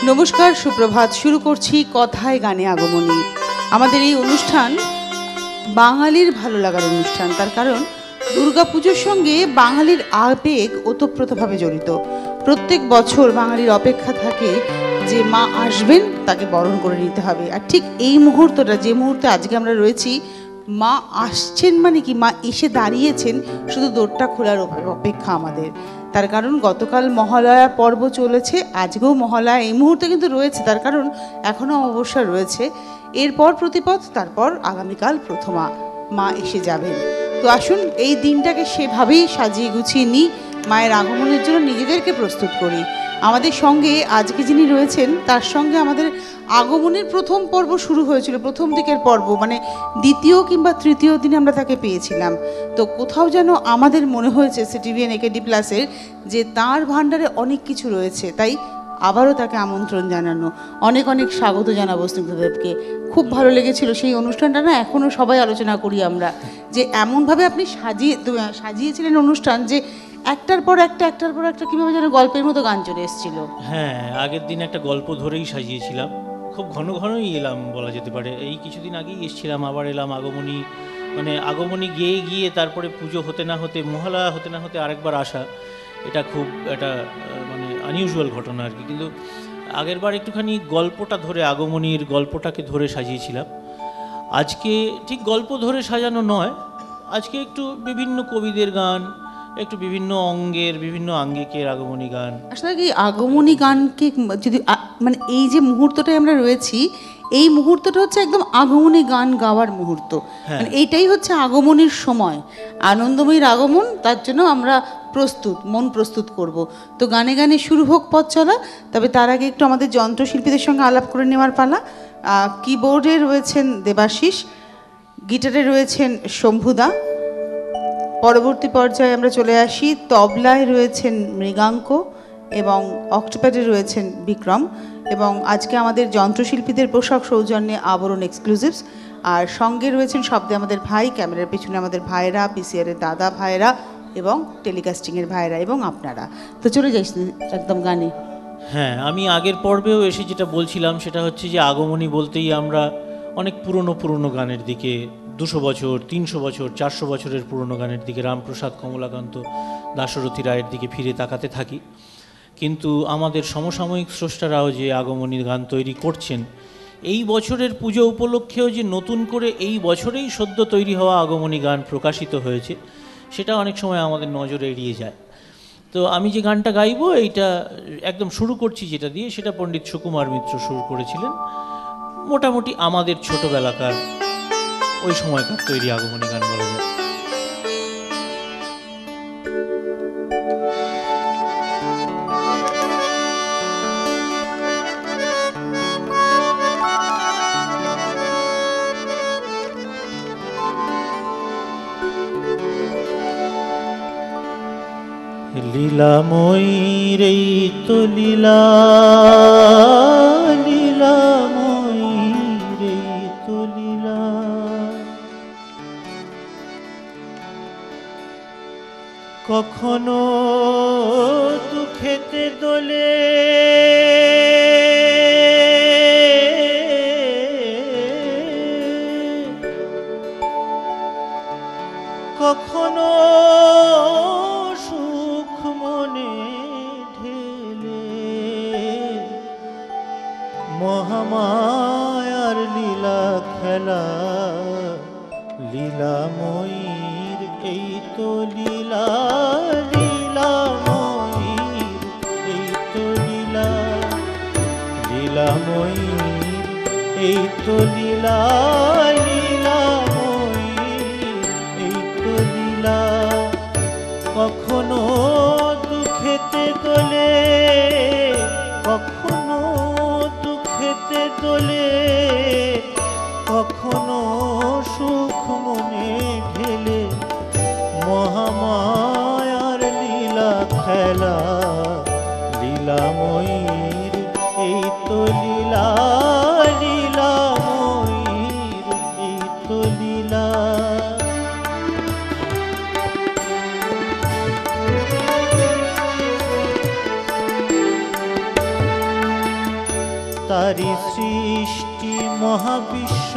নমস্কার, সুপ্রভাত। শুরু করছি কথায় গানে আগমনী। আমাদের এই অনুষ্ঠান বাঙালির ভালো লাগার অনুষ্ঠান। তার কারণ দুর্গাপুজোর সঙ্গে বাঙালির আবেগ ওতপ্রোতভাবে জড়িত। প্রত্যেক বছর বাঙালির অপেক্ষা থাকে যে মা আসবেন, তাকে বরণ করে নিতে হবে। আর ঠিক এই মুহূর্তটা, যে মুহূর্তে আজকে আমরা রয়েছি, মা আসছেন মানে কি, মা এসে দাঁড়িয়েছেন, শুধু দোরটা খোলার অপেক্ষা আমাদের। তার কারণ গতকাল মহালয়া পর্ব চলেছে, আজকেও মহালয়া এই মুহূর্তে কিন্তু রয়েছে, তার কারণ এখনও অমাবস্যা রয়েছে। এরপর প্রতিপদ, তারপর আগামীকাল প্রথমা, মা এসে যাবেন। তো আসুন এই দিনটাকে সেভাবেই সাজিয়ে গুছিয়ে নিই, মায়ের আগমনের জন্য নিজেদেরকে প্রস্তুত করি। আমাদের সঙ্গে আজকে যিনি রয়েছেন, তার সঙ্গে আমাদের আগমনের প্রথম পর্ব শুরু হয়েছিল, প্রথম দিকের পর্ব, মানে দ্বিতীয় কিংবা তৃতীয় দিনে আমরা তাকে পেয়েছিলাম। তো কোথাও যেন আমাদের মনে হয়েছে সিটিভিএন একেডি প্লাসের যে তার ভাণ্ডারে অনেক কিছু রয়েছে, তাই আবারও তাকে আমন্ত্রণ জানানো। অনেক অনেক স্বাগত জানাবো স্নিগ্ধদেবকে। খুব ভালো লেগেছিল সেই অনুষ্ঠানটা, না এখনও সবাই আলোচনা করি আমরা, যে এমনভাবে আপনি সাজিয়েছিলেন অনুষ্ঠান যে একটার পর একটা কীভাবে যেন গল্পের মতো গান চলে এসেছিল। হ্যাঁ, আগের দিন একটা গল্প ধরেই সাজিয়েছিলাম, খুব ঘন ঘনই এলাম বলা যেতে পারে। এই কিছুদিন আগেই এসেছিলাম, আবার এলাম আগমনী, মানে আগমনী গিয়ে গিয়ে তারপরে পুজো হতে না হতে, মহালয়া হতে না হতে আরেকবার আসা, এটা খুব একটা মানে আনইউজুয়াল ঘটনা আর কি। কিন্তু আগেরবার একটুখানি গল্পটা ধরে, আগমনীর গল্পটাকে ধরে সাজিয়েছিলাম। আজকে ঠিক গল্প ধরে সাজানো নয়, আজকে একটু বিভিন্ন কবিদের গান, একটু বিভিন্ন অঙ্গের, বিভিন্ন আঙ্গিকের আগমনী গান। আসলে কি আগমনী গানকে যদি মানে এই যে মুহূর্তটায় আমরা রয়েছি, এই মুহূর্তটা হচ্ছে একদম আগমনী গান গাওয়ার মুহূর্ত। মানে এইটাই হচ্ছে আগমনীর সময়, আনন্দময়ীর আগমন, তার জন্য আমরা প্রস্তুত, মন প্রস্তুত করব। তো গানে গানে শুরু হোক পথ চলা। তবে তার আগে একটু আমাদের যন্ত্রশিল্পীদের সঙ্গে আলাপ করে নেওয়ার পালা। কিবোর্ডে রয়েছেন দেবাশিস, গিটারে রয়েছেন শম্ভুদা, পরবর্তী পর্যায়ে আমরা চলে আসি তবলায় রয়েছেন মৃগাঙ্ক এবং অক্টোপ্যাডে রয়েছেন বিক্রম। এবং আজকে আমাদের যন্ত্রশিল্পীদের পোশাক সৌজন্যে আবরণ এক্সক্লুসিভস। আর সঙ্গে রয়েছেন শব্দে আমাদের ভাই, ক্যামেরার পেছনে আমাদের ভাইরা, পিসিআরের দাদা ভাইরা এবং টেলিকাস্টিংয়ের ভাইরা এবং আপনারা। তো চলে যাই একদম গানে। হ্যাঁ, আমি আগের পর্বেও এসে যেটা বলছিলাম সেটা হচ্ছে যে আগমনী বলতেই আমরা অনেক পুরনো গানের দিকে, 200 বছর, 300 বছর, 400 বছরের পুরনো গানের দিকে, রামপ্রসাদ, কমলাকান্ত, দাশরথী রায়ের দিকে ফিরে তাকাতে থাকি। কিন্তু আমাদের সমসাময়িক স্রষ্টারাও যে আগমনী গান তৈরি করছেন, এই বছরের পুজো উপলক্ষেও যে নতুন করে এই বছরেই সদ্য তৈরি হওয়া আগমনী গান প্রকাশিত হয়েছে, সেটা অনেক সময় আমাদের নজরে এড়িয়ে যায়। তো আমি যে গানটা গাইবো, এইটা একদম শুরু করছি যেটা দিয়ে, সেটা পণ্ডিত সুকুমার মিত্র শুরু করেছিলেন। মোটামুটি আমাদের ছোটবেলাকার ওই সময়কার তৈরি আগমনী গান বলা যায়। লীলাময়ীর এই তো লীলা, লীলাময়ীর এই তো লীলা, কখনো দুঃখেতে দোলে, কখনো মহামায়ার লীলা খেলা, লীলাময়ীর এই তো লীলা, লীলাময়ীর এই তো লীলা, লীলাময়ীর এই তো লীলা, লীলাময়ীর এই তো লীলা, কখনো দুঃখেতে দোলে, কখনো দুঃখেতে দোলে, কখনো সুখ মনে ঢেলে, মহামায়ার লীলা খেলা, লীলাময়ীর এই তো লীলা, লীলাময়ীর এই তো লীলা। তারি সৃষ্টি মহাবিশ্ব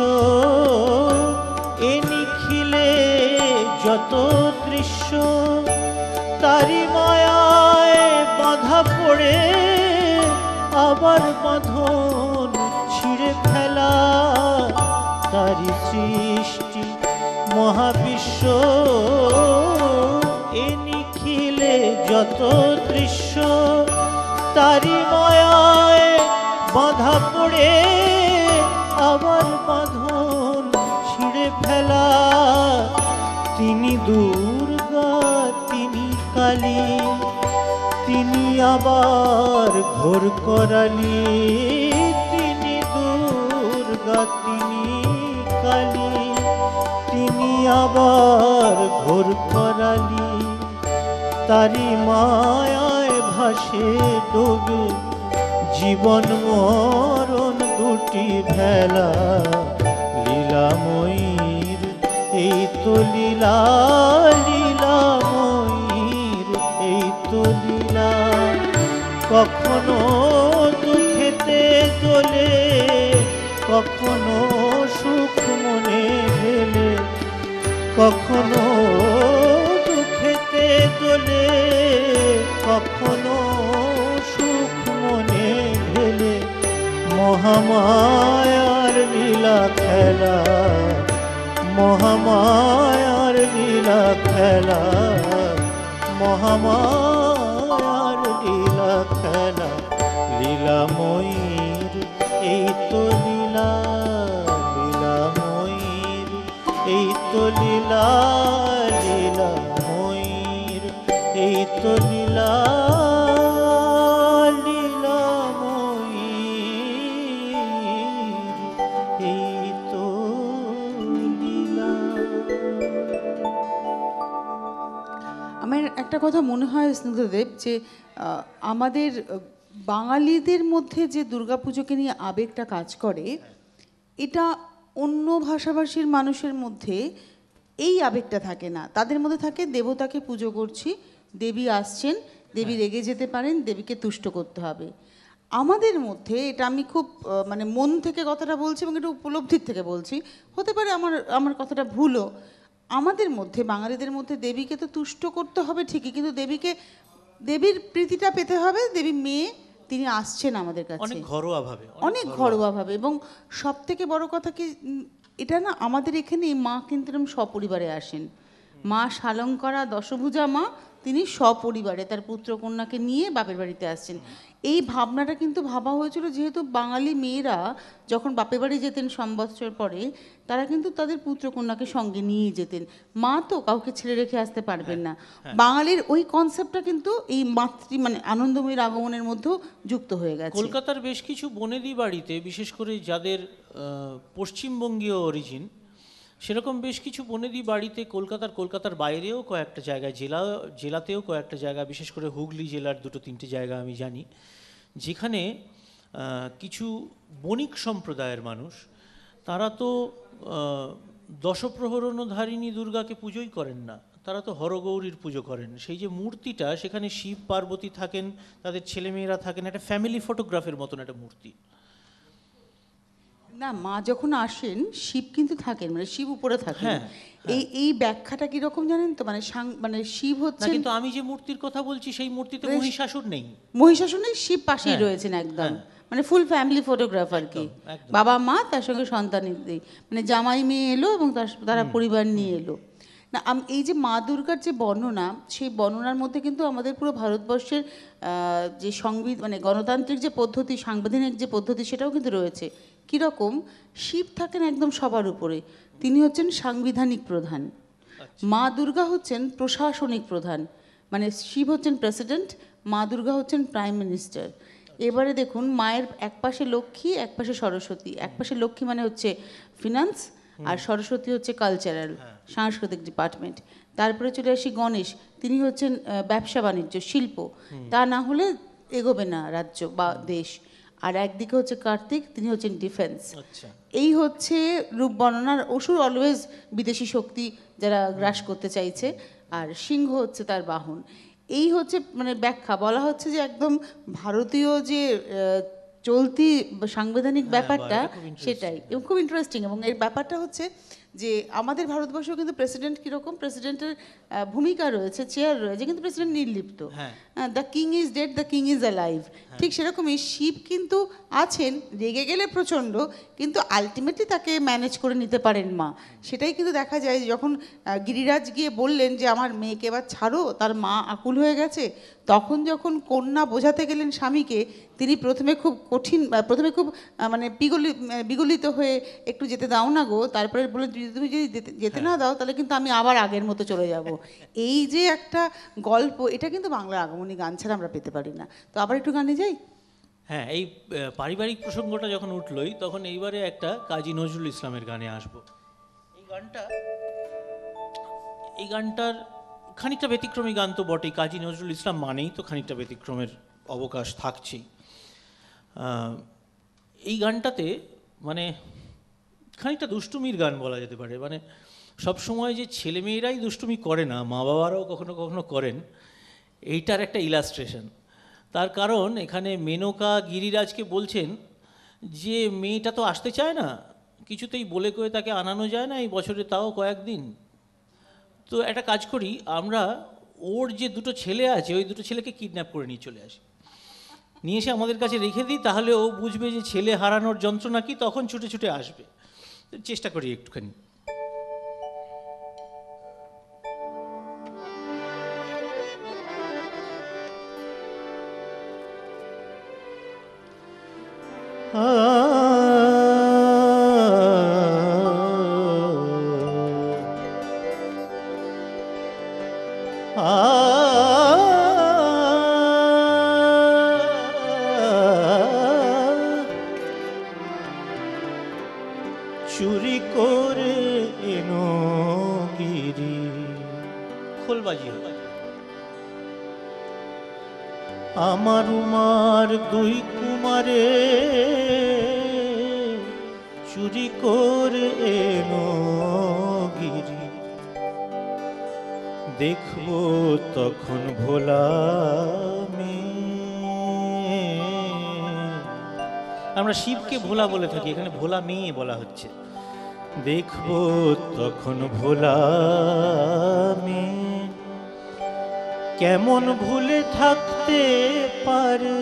এ নিখিলে যত দৃশ্য তারি মায়ায় বাঁধা পড়ে আবার বাঁধন ছিঁড়ে ফেলা তারি সৃষ্টি মহাবিশ্ব এ নিখিলে যত দৃশ্য তারি মায়ায় বাঁধা পড়ে আবার বাঁধন ছিঁড়ে ফেলা তিনি দুর্গা তিনি কালী তিনি আবার ঘোর করালি তিনি দুর্গা তিনি কালী তিনি আবার ঘোর করালি তারি মায়ায় ভাসে ডোবে জীবন মরণ দুটি ভেলা লীলাময়ীর এই তো লীলা লীলাময়ীর এই তো লীলা কখনো দুঃখেতে দোলে কখনো সুখ মনে গেলে কখনো দুঃখেতে দোলে কখনো সুখ মনে গেলে মহামায়ার লীলা খেলা মহামায়ার লীলা খেলা মহামায়ার লীলা খেলা লীলাময়ীর এই তো লীলা লীলাময়ীর এই তো লীলা লীলাময়ীর এই তো লীলা লীলাময়ীর এই তো লীলা। আমার একটা কথা মনে হয় স্নিগ্ধদেব যে আমাদের বাঙালিদের মধ্যে যে দুর্গাপুজোকে নিয়ে আবেগটা কাজ করে এটা অন্য ভাষাভাষীর মানুষের মধ্যে এই আবেগটা থাকে না। তাদের মধ্যে থাকে দেবতাকে পুজো করছি, দেবী আসছেন, দেবী রেগে যেতে পারেন, দেবীকে তুষ্ট করতে হবে। আমাদের মধ্যে এটা আমি খুব মানে মন থেকে কথাটা বলছি এবং এটা উপলব্ধির থেকে বলছি, হতে পারে আমার কথাটা ভুলও। আমাদের মধ্যে বাঙালিদের মধ্যে দেবীকে তো তুষ্ট করতে হবে ঠিকই, কিন্তু দেবীর প্রীতিটা পেতে হবে। দেবী মেয়ে, তিনি আসছেন আমাদের কাছে অনেক ঘরোয়াভাবে অনেক ঘরোয়াভাবে। এবং সব থেকে বড় কথা কি, এটা না আমাদের এখানে মা কিন্তু এরকম সপরিবারে আসেন। মা শালঙ্করা দশভুজা মা, তিনি সপরিবারে তার পুত্র কন্যাকে নিয়ে বাপের বাড়িতে আসছেন। এই ভাবনাটা কিন্তু ভাবা হয়েছিল, যেহেতু বাঙালি মেয়েরা যখন বাপের বাড়ি যেতেন সম্বৎসর পরে, তারা কিন্তু তাদের পুত্র কন্যাকে সঙ্গে নিয়ে যেতেন। মা তো কাউকে ছেড়ে রেখে আসতে পারবেন না। বাঙালির ওই কনসেপ্টটা কিন্তু এই মানে আনন্দময়ীর আগমনের মধ্যেও যুক্ত হয়ে গেছে। কলকাতার বেশ কিছু বনেদি বাড়িতে, বিশেষ করে যাদের পশ্চিমবঙ্গীয় অরিজিন, সেরকম বেশ কিছু বনেদি বাড়িতে কলকাতার বাইরেও কয়েকটা জায়গায়, জেলাতেও কয়েকটা জায়গা, বিশেষ করে হুগলি জেলার 2-3টে জায়গা আমি জানি, যেখানে কিছু বণিক সম্প্রদায়ের মানুষ, তারা তো দশপ্রহরণধারিণী দুর্গাকে পুজোই করেন না, তারা তো হরগৌরীর পুজো করেন। সেই যে মূর্তিটা, সেখানে শিব পার্বতী থাকেন, তাদের ছেলেমেয়েরা থাকেন, একটা ফ্যামিলি ফটোগ্রাফের মতন একটা মূর্তি। না, মা যখন আসেন শিব কিন্তু থাকেন, মানে শিব উপরে থাকেন। এই ব্যাখ্যাটা কিরকম জানেন তো, মানে শিব হচ্ছে, কিন্তু আমি যে মূর্তির কথা বলছি সেই মূর্তিতে মহিষাসুর নেই। মহিষাসুর নেই, শিব পাশেই রয়েছেন একদম, মানে ফুল ফ্যামিলি ফটোগ্রাফ আর কি। বাবা মা, তার সঙ্গে সন্তান, মানে জামাই মেয়ে এলো এবং তারা পরিবার নিয়ে এলো। না, এই যে মা দুর্গার যে বর্ণনা, সেই বর্ণনার মধ্যে কিন্তু আমাদের পুরো ভারতবর্ষের যে মানে গণতান্ত্রিক যে পদ্ধতি, সাংবিধানিক যে পদ্ধতি, সেটাও কিন্তু রয়েছে। কীরকম, শিব থাকেন একদম সবার উপরে, তিনি হচ্ছেন সাংবিধানিক প্রধান। মা দুর্গা হচ্ছেন প্রশাসনিক প্রধান, মানে শিব হচ্ছেন প্রেসিডেন্ট, মা দুর্গা হচ্ছেন প্রাইম মিনিস্টার। এবারে দেখুন, মায়ের এক পাশে লক্ষ্মী, এক পাশে সরস্বতী। এক পাশে লক্ষ্মী মানে হচ্ছে ফিনান্স, আর সরস্বতী হচ্ছে কালচারাল, সাংস্কৃতিক ডিপার্টমেন্ট। তারপরে চলে আসি গণেশ, তিনি হচ্ছেন ব্যবসা বাণিজ্য, শিল্প। তা না হলে এগোবে না রাজ্য বা দেশ। আর একদিকে হচ্ছে কার্তিক, তিনি হচ্ছেন ডিফেন্স। এই হচ্ছে রূপ বর্ণনার। অসুর অলওয়েজ বিদেশি শক্তি যারা গ্রাস করতে চাইছে, আর সিংহ হচ্ছে তার বাহন। এই হচ্ছে মানে ব্যাখ্যা। বলা হচ্ছে যে একদম ভারতীয় যে চলতি সাংবিধানিক ব্যাপারটা এটা খুব interesting। সেটাই, এবং খুব ইন্টারেস্টিং। এবং এর ব্যাপারটা হচ্ছে যে আমাদের ভারতবর্ষেও কিন্তু প্রেসিডেন্ট কীরকম, প্রেসিডেন্টের ভূমিকা রয়েছে, চেয়ার রয়েছে, কিন্তু প্রেসিডেন্ট নির্লিপ্ত। হ্যাঁ। The king is dead, the king is alive. ঠিক সেরকমই শিব কিন্তু আছেন, রেগে গেলে প্রচণ্ড, কিন্তু আলটিমেটলি তাকে ম্যানেজ করে নিতে পারেন মা। সেটাই কিন্তু দেখা যায় যখন গিরিরাজ গিয়ে বললেন যে আমার মেয়েকে এবার ছাড়ো, তার মা আকুল হয়ে গেছে, তখন যখন কন্যা বোঝাতে গেলেন স্বামীকে, তিনি প্রথমে খুব মানে বিগলিত হয়ে একটু যেতে দাও না গো, তারপরে বলে তুমি যদি যেতে না দাও তাহলে কিন্তু আমি আবার আগের মতো চলে যাব। এই যে একটা গল্প, এটা কিন্তু বাংলা আগমনী গান ছাড়া আমরা পেতে পারি না। তো আবার একটু গানে যাই। হ্যাঁ, এই পারিবারিক প্রসঙ্গটা যখন উঠলই তখন এইবারে একটা কাজী নজরুল ইসলামের গানে আসব। এই গানটার খানিকটা ব্যতিক্রমী গান তো বটেই, কাজী নজরুল ইসলাম মানেই তো খানিকটা ব্যতিক্রমের অবকাশ থাকছেই। এই গানটাতে মানে খানিকটা দুষ্টুমির গান বলা যেতে পারে। মানে সবসময় যে ছেলেমেয়েরাই দুষ্টুমি করে না, মা বাবারাও কখনো কখনো করেন, এইটার একটা ইলাস্ট্রেশন। তার কারণ এখানে মেনকা গিরিরাজকে বলছেন যে মেয়েটা তো আসতে চায় না, কিছুতেই বলে করে তাকে আনানো যায় না, এই বছরে তাও কয়েকদিন। তো একটা কাজ করি আমরা, ওর যে দুটো ছেলে আছে ওই দুটো ছেলেকে কিডন্যাপ করে নিয়ে চলে আসি, নিয়ে এসে আমাদের কাছে রেখে দিই, তাহলে ও বুঝবে যে ছেলে হারানোর যন্ত্রণা কি, তখন ছুটে ছুটে আসবে। চেষ্টা করি একটুখানি। চুরি করে এনো গিরি, খোল বাজিয়ে আমার উমার দুই কুমারে চুরি করে এনো গিরি, দেখবো তখন ভোলা মেয়ে। আমরা শিবকে ভোলা বলে থাকি, এখানে ভোলা মেয়ে বলা হচ্ছে। দেখবো তখন ভোলা মেয়ে কেমন ভুলে থাকতে পারে,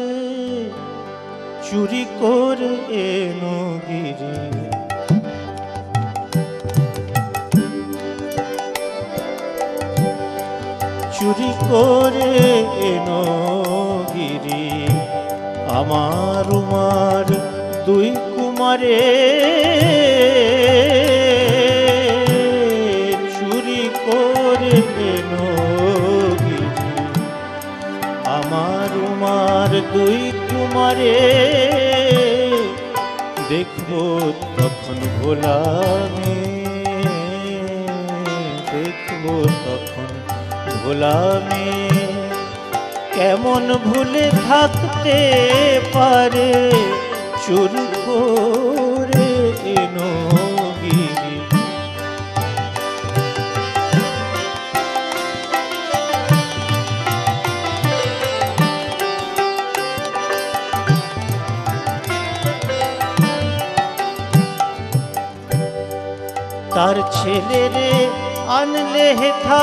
চুরি করে এনো গিরি। চুরি করে এনো গিরি আমার উমার দুই কুমারে, চুরি করে এনো গিরি আমার উমার দুই কুমারে, দেখবো তখন ভোলা মেয়ে, দেখবো তখন ভোলা মেয়ে কেমন ভুলে থাকতে পারে, চুরি করে এনো গিরি। তার ছেলেরে আনলে হেথা,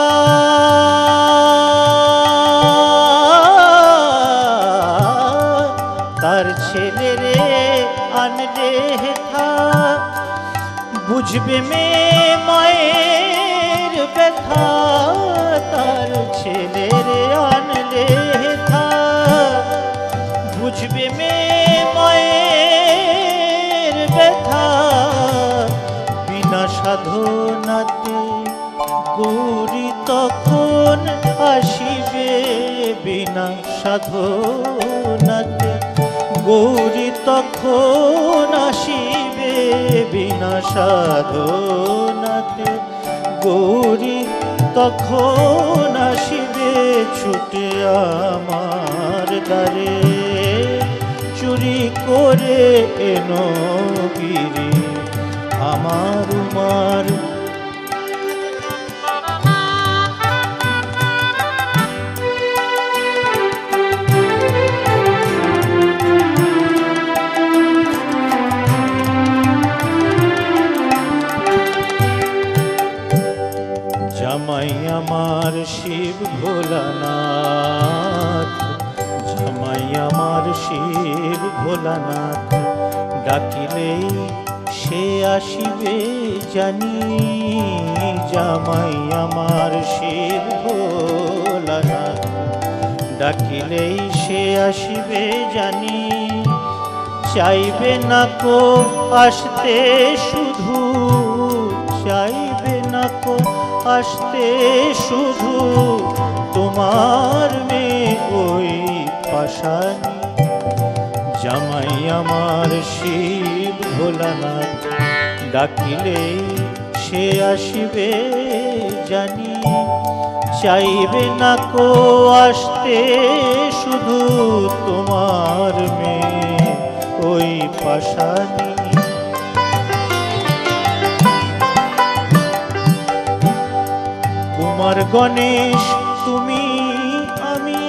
তার ছেলেরে আনলে হেথা, বুঝবে মেয়ে মায়ের ব্যথা। তার ছেলেরে আনলে হেথা, বুঝবে মেয়ে মায়ের ব্যথা। বিনা সাধনাতে গৌরী তখন আসিবে, বিনা সাধনাতে গৌরী তখন আসিবে, বিনা সাধনাতে গৌরী তখন আসিবে, ছুটে আমার দ্বারে চুরি করে এনো গিরি আমার উমার। শিব ভোলানাথ, ডাকিলেই সে আসিবে জানি, জামাই আমার শিব ভোলানাথ, ডাকিলেই সে আসিবে জানি। চাইবে না কো আসতে শুধু, চাইবে না কো আসতে শুধু, তোমার মেয়ে ওই পাশানি, জামাই আমার শিব ভোলানাথ, ডাকিলে সে আসিবে জানি। চাইবে না কো আসতে শুধু, তোমার মেয়ে ওই পাশানি। কুমার গণেশ তুমি আমি,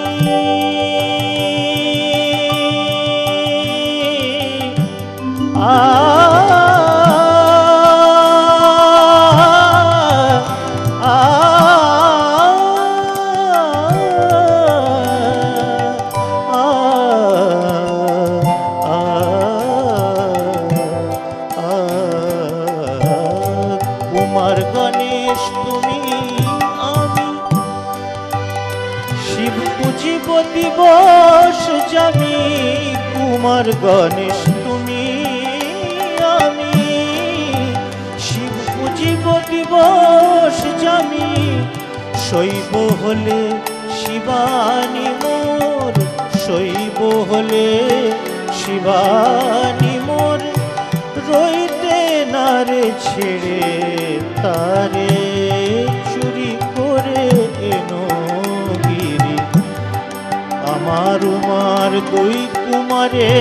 কুমার গণেশ তুমি আমি, শিব পুজিব দিবস জামি। কুমার গণেশ তুমি আমি, শিব পুজিব দিবস জামি। শৈব হলে শিবানী মোর, শৈব হলে শিবানী মোর, রইতে না রে ছেড়ে তারে, চুরি করে এনো গিরি। আমার উমার দুই কুমারে,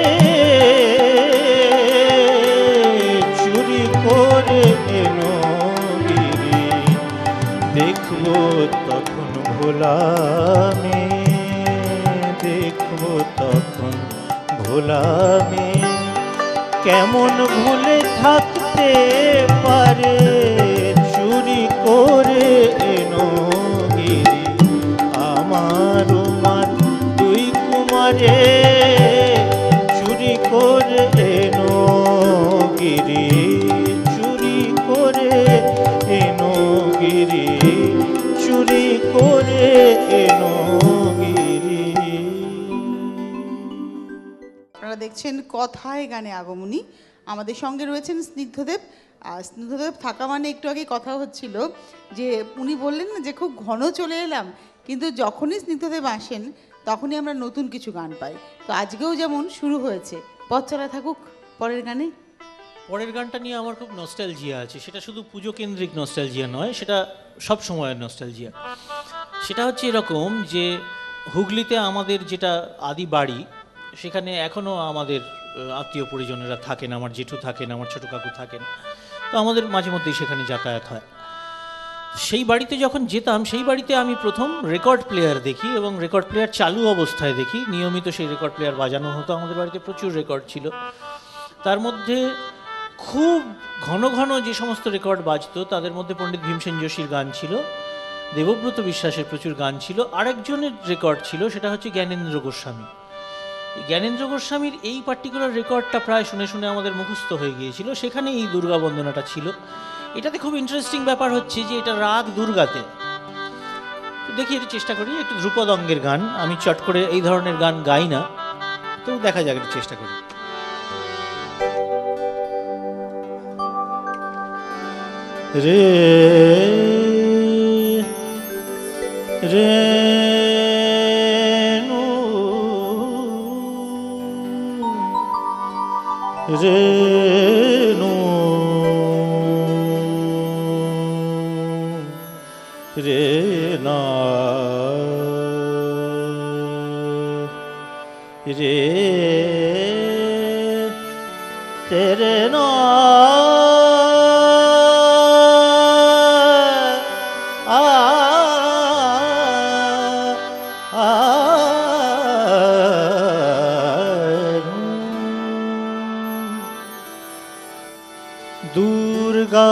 চুরি করে এনো গিরি। দেখবো তখন ভোলামে, দেখবো তখন ভোলামে, কেমন ভুলে থাকতে পারে, চুরি করে এনো গিরি। আমার উমার দুই কুমারে, চুরি করে এনো গিরি, চুরি করে এনো গিরি, চুরি করে এনো গিরি। আপনারা দেখছেন কথায় গানে আগমনী। আমাদের সঙ্গে রয়েছেন স্নিগ্ধদেব। আর স্নিগ্ধদেব থাকা মানে একটু আগে কথা হচ্ছিল যে উনি বললেন না যে খুব ঘন চলে এলাম, কিন্তু যখনই স্নিগ্ধদেব আসেন তখনই আমরা নতুন কিছু গান পাই। তো আজকেও যেমন শুরু হয়েছে, পথ চলা থাকুক পরের গানে। পরের গানটা নিয়ে আমার খুব নস্টালজিয়া আছে। সেটা শুধু পুজো কেন্দ্রিক নস্টালজিয়া নয়, সেটা সব সময়ের নস্টালজিয়া। সেটা হচ্ছে এরকম যে হুগলিতে আমাদের যেটা আদি বাড়ি, সেখানে এখনও আমাদের আত্মীয় পরিজনেরা থাকেন। আমার জেঠু থাকেন, আমার ছোটো কাকু থাকেন। তো আমাদের মাঝে মধ্যেই সেখানে যাতায়াত হয়। সেই বাড়িতে যখন যেতাম, সেই বাড়িতে আমি প্রথম রেকর্ড প্লেয়ার দেখি, এবং রেকর্ড প্লেয়ার চালু অবস্থায় দেখি। নিয়মিত সেই রেকর্ড প্লেয়ার বাজানো হতো। আমাদের বাড়িতে প্রচুর রেকর্ড ছিল। তার মধ্যে খুব ঘন ঘন যে সমস্ত রেকর্ড বাজতো, তাদের মধ্যে পণ্ডিত ভীমসেন যোশীর গান ছিল, দেবব্রত বিশ্বাসের প্রচুর গান ছিল। আরেকজনের রেকর্ড ছিল, সেটা হচ্ছে জ্ঞানেন্দ্র গোস্বামী। জ্ঞানেন্দ্র গোস্বামীর এই পার্টিকুলার রেকর্ডটা প্রায় শুনে শুনে আমাদের মুখস্থ হয়ে গিয়েছিল। সেখানে এই দুর্গা বন্দনাটা ছিল। এটাতে খুব ইন্টারেস্টিং ব্যাপার হচ্ছে যে এটা রাগ দুর্গাতে। দেখি একটু চেষ্টা করি, একটু ধ্রুপদ অঙ্গের গান। আমি চট করে এই ধরনের গান গাই না, তো দেখা যাক, একটু চেষ্টা করি। রে রে রেণু রে না রে তেরে না দুর্গা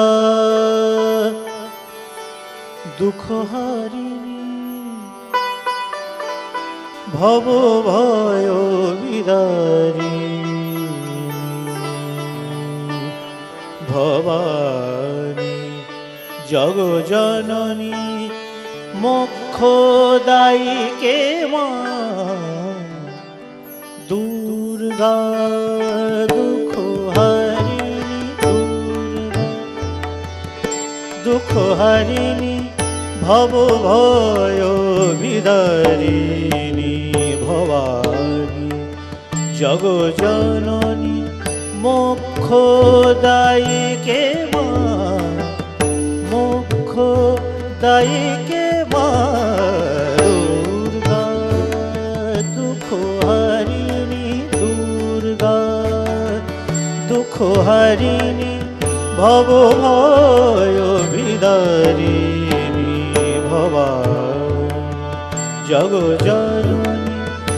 দুঃখহারিণী ভব ভয় বিদারিণী ভবানী জগজননী মোক্ষদায়িকে মা দুর্গা দুঃখ হারিণী দুর্গা দুঃখ হারিণী ভব ভয় বিদারিণী ভবানী জগজননী মোক্ষদায়িকে মা মোক্ষদায়িকে মা দুর্গা দুঃখ হারিণী দুর্গা দুঃখ হারিণী ভব ভয় বিদারিণী ভবানী জগজননী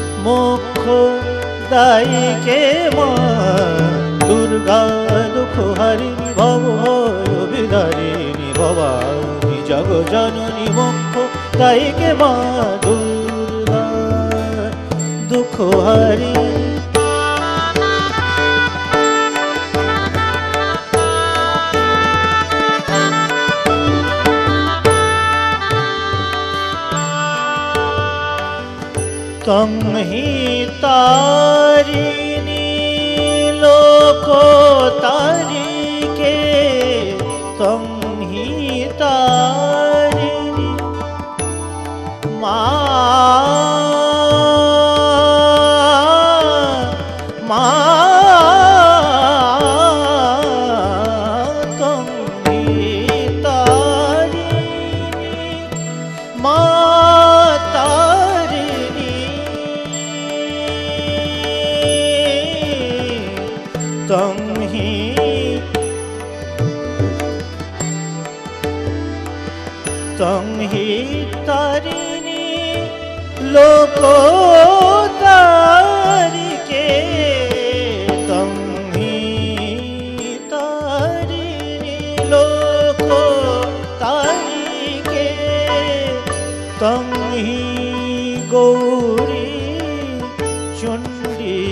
মোক্ষদায়িকে মা দুর্গা দুঃখ হারিণী ভব ভয় বিদারিণী ভবানী জগজননী মোক্ষদায়িকে মা দুর্গা দুঃখ হারিণী তং হি তারিণী লোক তারিকে তং হি তারিণী মা মা তং হি তারিণী মা তং হি তারিণী লোক তারিকে তং হি তারিণী লোক তারিকে তং হি গৌরী চণ্ডী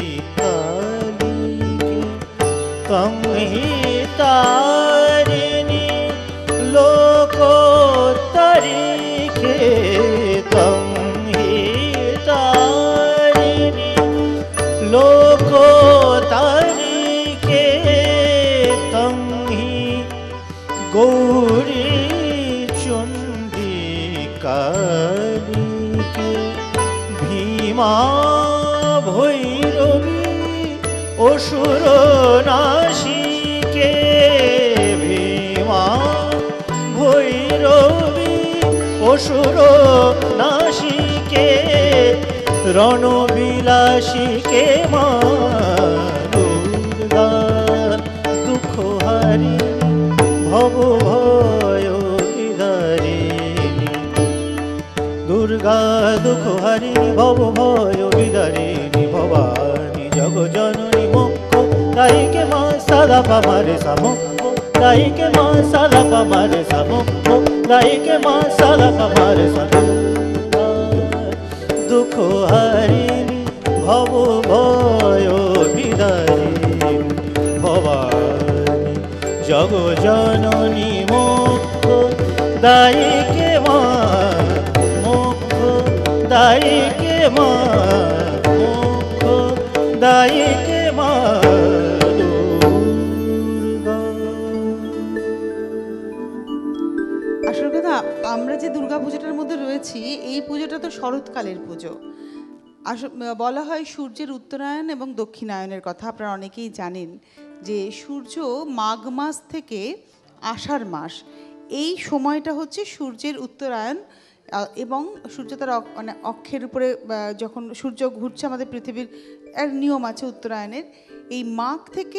তং হি তারিণী লোক তারিকে তং হি তারিণী লোক তারিকে তং হি গৌরী চণ্ডী কালিকে ভীমা ভৈরবী অসুর নাশিকে ভীমা ভৈরবী অসুর নাশিকে রণবিলাসিকে মা দুর্গা দুঃখ হারিণী ভব ভয় বিদারিণী দুর্গা দুঃখ হারিণী ভব ভয় বিদারিণী ভবানী জগজননী মোক্ষদায়িকে মা সাদা পামারে মোক্ষদায়িকে মা সাদা পামারে মোক্ষদায়িকে মা সাদা পামারে দুঃখ হারিণী ভব ভয় বিদারিণী ভবানী জগজননী মোক্ষদায়িকে মা মোক্ষদায়িকে মা মোক্ষদায়িকে মা দুর্গা। আসল কথা, আমরা যে দুর্গা পুজোটার মধ্যে রয়েছি, এই পুজোটা তো শরৎকালের পুজো। বলা হয় সূর্যের উত্তরায়ণ এবং দক্ষিণায়নের কথা। আপনারা অনেকেই জানেন যে সূর্য মাঘ মাস থেকে আষাঢ় মাস, এই সময়টা হচ্ছে সূর্যের উত্তরায়ণ, এবং সূর্য তার মানে অক্ষের উপরে যখন সূর্য ঘুরছে, আমাদের পৃথিবীর এক নিয়ম আছে উত্তরায়ণের। এই মাঘ থেকে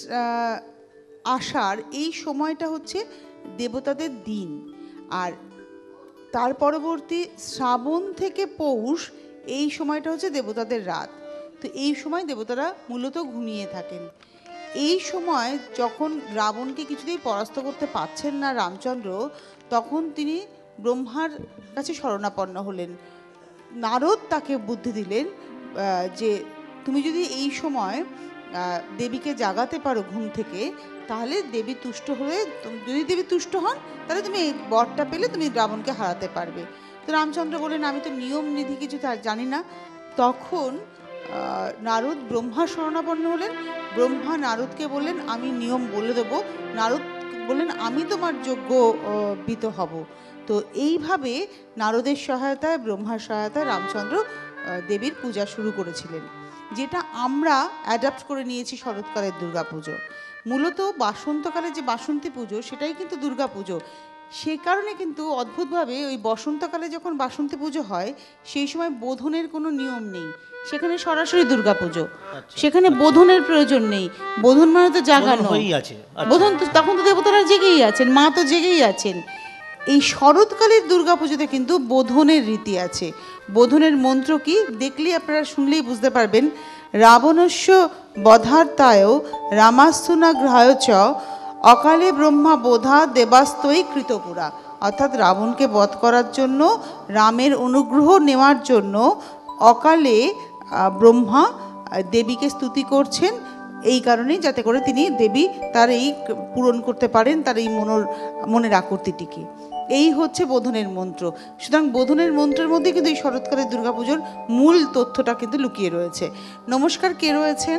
আষাঢ় এই সময়টা হচ্ছে দেবতাদের দিন, আর তার পরবর্তী শ্রাবণ থেকে পৌষ এই সময়টা হচ্ছে দেবতাদের রাত। তো এই সময় দেবতারা মূলত ঘুমিয়ে থাকেন। এই সময় যখন রাবণকে কিছুতেই পরাস্ত করতে পারছেন না রামচন্দ্র, তখন তিনি ব্রহ্মার কাছে শরণাপন্ন হলেন। নারদ তাকে বুদ্ধি দিলেন যে তুমি যদি এই সময় দেবীকে জাগাতে পারো ঘুম থেকে, তাহলে দেবী তুষ্ট হয়ে, যদি দেবী তুষ্ট হন তাহলে তুমি এই বরটা পেলে তুমি রাবণকে হারাতে পারবে। তো রামচন্দ্র বললেন আমি তো নিয়ম নিধি কিছু জানি না। তখন নারদ ব্রহ্মা শরণাপন্ন হলেন। ব্রহ্মা নারদকে বললেন আমি নিয়ম বলে দেবো। নারদ বললেন আমি তোমার যোগ্য বিত হব। তো এইভাবে নারদের সহায়তায়, ব্রহ্মার সহায়তায় রামচন্দ্র দেবীর পূজা শুরু করেছিলেন, যেটা আমরা অ্যাডাপ্ট করে নিয়েছি শরৎকালের দুর্গাপুজো। মূলত বাসন্তকালে যে বাসন্তী পুজো সেটাই কিন্তু দুর্গাপুজো। সেই কারণে কিন্তু অদ্ভুতভাবে ওই বসন্তকালে যখন বাসন্তী পুজো হয় সেই সময় বোধনের কোনো নিয়ম নেই, সেখানে সরাসরি দুর্গাপুজো। সেখানে বোধনের প্রয়োজন নেই। বোধন মানে তো জাগানো, বোধন তো তখন তো দেবতারা জেগেই আছেন, মা তো জেগেই আছেন। এই শরৎকালের দুর্গাপুজোতে কিন্তু বোধনের রীতি আছে। বোধনের মন্ত্র কি দেখলে আপনারা শুনলেই বুঝতে পারবেন। রাবণস্য বধার্তায় রামাস্তুনা গ্রহায় চ অকালে ব্রহ্মা বোধা দেবাস্তই কৃতপুরা। অর্থাৎ রাবণকে বধ করার জন্য, রামের অনুগ্রহ নেওয়ার জন্য অকালে ব্রহ্মা দেবীকে স্তুতি করছেন, এই কারণেই যাতে করে তিনি দেবী তার এই পূরণ করতে পারেন তার এই মনের আকুতিটিকে। এই হচ্ছে বোধনের মন্ত্র। সুতরাং বোধনের মন্ত্রের মধ্যে কিন্তু এই শরৎকালের দুর্গাপুজোর মূল তথ্যটা কিন্তু লুকিয়ে রয়েছে। নমস্কার, কে রয়েছেন?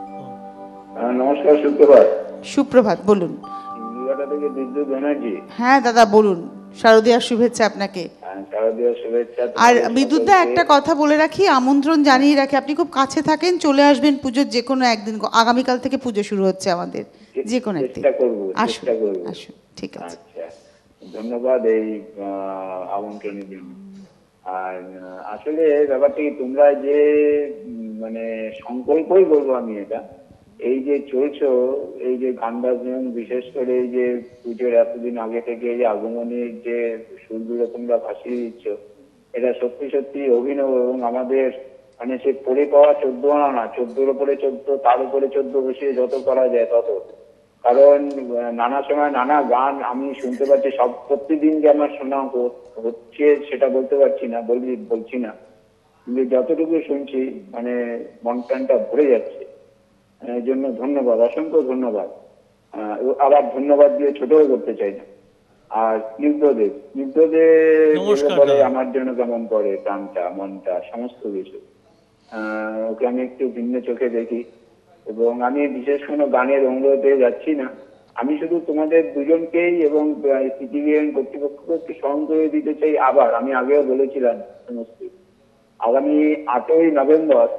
নমস্কার, সুপ্রভাত। সুপ্রভাত, বলুন। বিদ্যুৎ ব্যানার্জি। হ্যাঁ দাদা বলুন, শারদীয়ার শুভেচ্ছা আপনাকে। শারদীয়ার শুভেচ্ছা। আর বিদ্যুৎদা একটা কথা বলে রাখি, আমন্ত্রণ জানিয়ে রাখি, আপনি খুব কাছে থাকেন, চলে আসবেন পুজোর যে কোনো একদিন। আগামীকাল থেকে পুজো শুরু হচ্ছে আমাদের, যে কোনো একদিন আসুন। ঠিক আছে, আচ্ছা, ধন্যবাদ এই আমন্ত্রণের জন্য। আর আসলে ব্যাপারটা কি, তোমরা যে মানে সংকল্পই বলবো আমি এটা, এই যে চলছো, এই যে গান বাজনা, বিশেষ করে এই যে পুজোর এতদিন আগে থেকে এই যে আগমনের যে সুরগুলো তোমরা ভাসিয়ে দিচ্ছ, এটা সত্যি সত্যি অভিনব। এবং আমাদের মানে সে পড়ে পাওয়া 14 আনা না, 14-র উপরে 14, তার উপরে 14 বসিয়ে যত করা যায় তত। কারণ নানা সময় নানা গান আমি শুনতে পাচ্ছি, সব প্রতিদিন যে আমার শোনা হচ্ছে সেটা বলতে পারছি না, বলছি না, কিন্তু যতটুকু শুনছি মানে মন প্রাণটা ভরে যাচ্ছে। এর জন্য ধন্যবাদ, অসংখ্য ধন্যবাদ। আবার ধন্যবাদ দিয়ে ছোটও করতে চাই না। আর স্নিগ্ধদেব বলে আমার জন্য কেমন করে প্রাণটা, মনটা, সমস্ত কিছু। ওকে আমি একটু ভিন্ন চোখে দেখি। এবং আমি বিশেষ কোনো গানের অনুরোধে যাচ্ছি না, আমি শুধু তোমাদের দুজনকেই এবং সিটিভিএন কর্তৃপক্ষকে একটু স্মরণ করে দিতে চাই। আবার আমি আগেও বলেছিলাম সমস্ত, আগামী 8ই নভেম্বর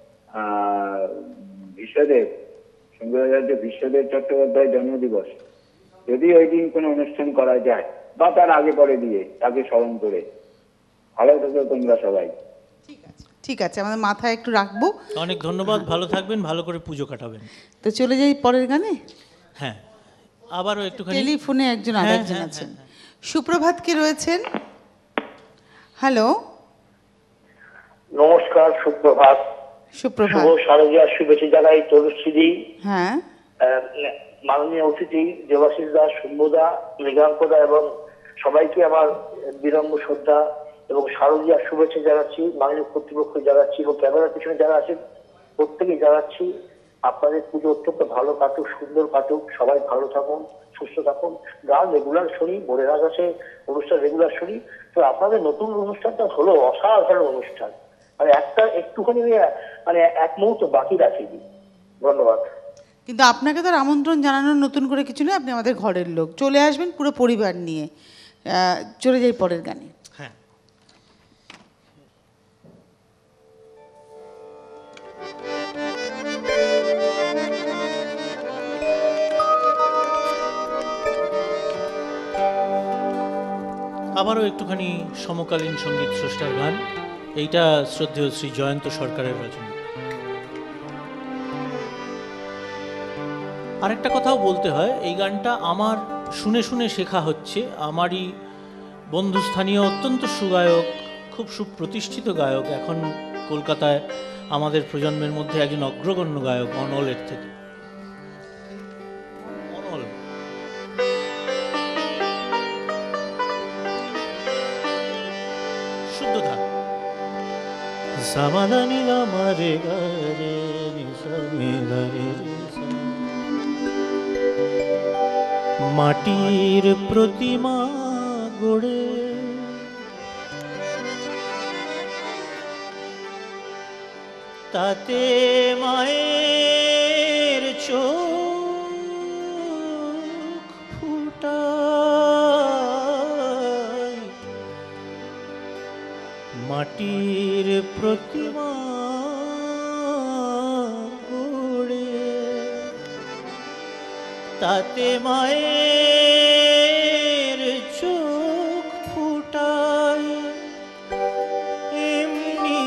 বিশ্বদেব, শঙ্করাচার্য বিশ্বদেব চট্টোপাধ্যায় জন্মদিবস। যদি ওই দিন কোনো অনুষ্ঠান করা যায় বা তার আগে পরে দিয়ে তাকে স্মরণ করে, ভালো থেকো তোমরা সবাই। ঠিক আছে, আমাদের মাথায় একটু রাখবো। অনেক ধন্যবাদ, ভালো থাকবেন, ভালো করে পুজো কাটাবেন। তো চলে যাই পরের গানে। হ্যাঁ, আবারও একটুখানি টেলিফোনে একজন আরেকজন আছেন। সুপ্রভাত, কে রয়েছেন? হ্যালো, নমস্কার, সুপ্রভাত। সুপ্রভাত, শুভ শারদীয়ার শুভেচ্ছা জানাই তনুশ্রীদি, হ্যাঁ, মাননীয় অতিথি দেবাশিস দাস, শুভদা, মৃগাঙ্কদা এবং সবাইকে আমার বিনম্র শ্রদ্ধা এবং শারদীয়ার শুভেচ্ছা জানাচ্ছি। মাননীয় কর্তৃপক্ষ জানাচ্ছি এবং ক্যামেরার পিছনে যারা আছেন প্রত্যেকেই জানাচ্ছি আপনাদের পুজো অত্যন্ত ভালো কাটুক, সুন্দর কাটুক, সবাই ভালো থাকুন, সুস্থ থাকুন। গান রেগুলার শুনি, ভোরের আকাশে অনুষ্ঠান রেগুলার শুনি। তো আপনাদের নতুন অনুষ্ঠানটা হলো অসাধারণ অনুষ্ঠান, মানে একটা একটুখানি মানে এক মুহূর্ত বাকি রাখিনি। ধন্যবাদ। কিন্তু আপনাকে তো আমন্ত্রণ জানানোর নতুন করে কিছু নেই, আপনি আমাদের ঘরের লোক, চলে আসবেন পুরো পরিবার নিয়ে। চলে যাই পরের গানে। হ্যাঁ, আবারও একটুখানি সমকালীন সঙ্গীত স্রষ্টার গান। এইটা শ্রদ্ধেয় শ্রী জয়ন্ত সরকারের রচনা। আরেকটা কথাও বলতে হয়, এই গানটা আমার শুনে শুনে শেখা হচ্ছে। আমারই বন্ধুস্থানীয় অত্যন্ত সুগায়ক, খুব সুপ্রতিষ্ঠিত গায়ক, এখন কলকাতায় আমাদের প্রজন্মের মধ্যে একজন অগ্রগণ্য গায়ক, অনলের থেকে। অনল শুদ্ধ থাক। সামাদানি গামারে গারে নিসা নি গারে রে সা। মাটির প্রতিমা গড়ে তাতে মায়ের চোখ ফুটায়, মাটির প্রতিমা গড়ে তাতে মায়ের চোখ ফুটায়, এমনি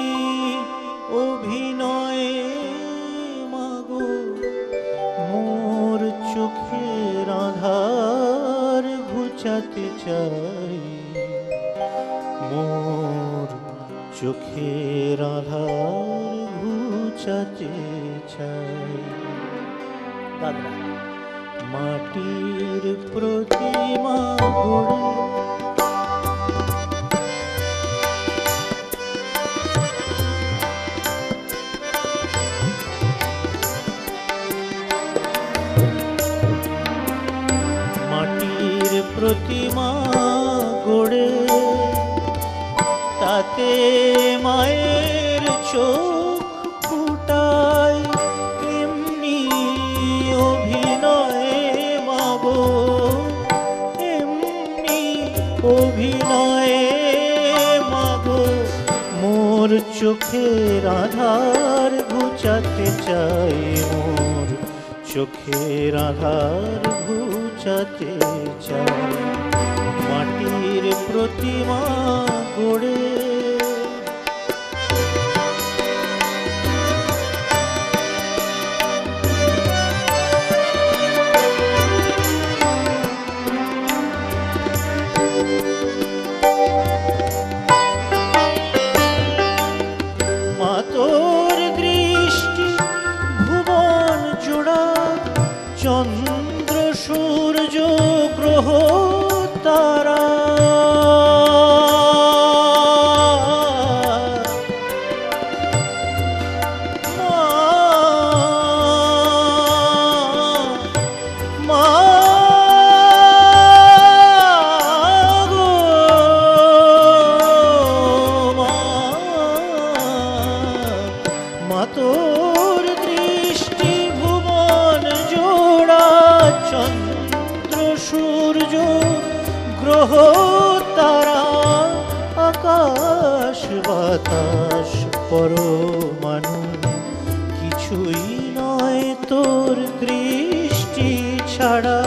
অভিনয়ে মাগো মোর চোখের আধার ঘুচাতে চাই, মোর চোখের আধার ঘুচাতে চাই। দাদা মাটির প্রতিমা গড়ে মাটির প্রতিমা গড়ে তাতে মায়ের চোখ ফুটায়, এমনি অভিনয়ে মাগো, এমনি অভিনয়ে মাগো মোর চোখের আধার ঘুচাতে চাই, মোর চোখের আধার ঘুচাতে চাই। মাটির প্রতিমা গড়ে মা তোর দৃষ্টি ভুবন জোড়া, চন্দ্র সূর্য গ্রহ তারা, মা গো মা তোর দৃষ্টি ভুবন জোড়া, চন্দ্র সূর্য গ্রহ তারা, আকাশ বাতাস পরমাণু কিছুই নয় তোর দৃষ্টি ছাড়া,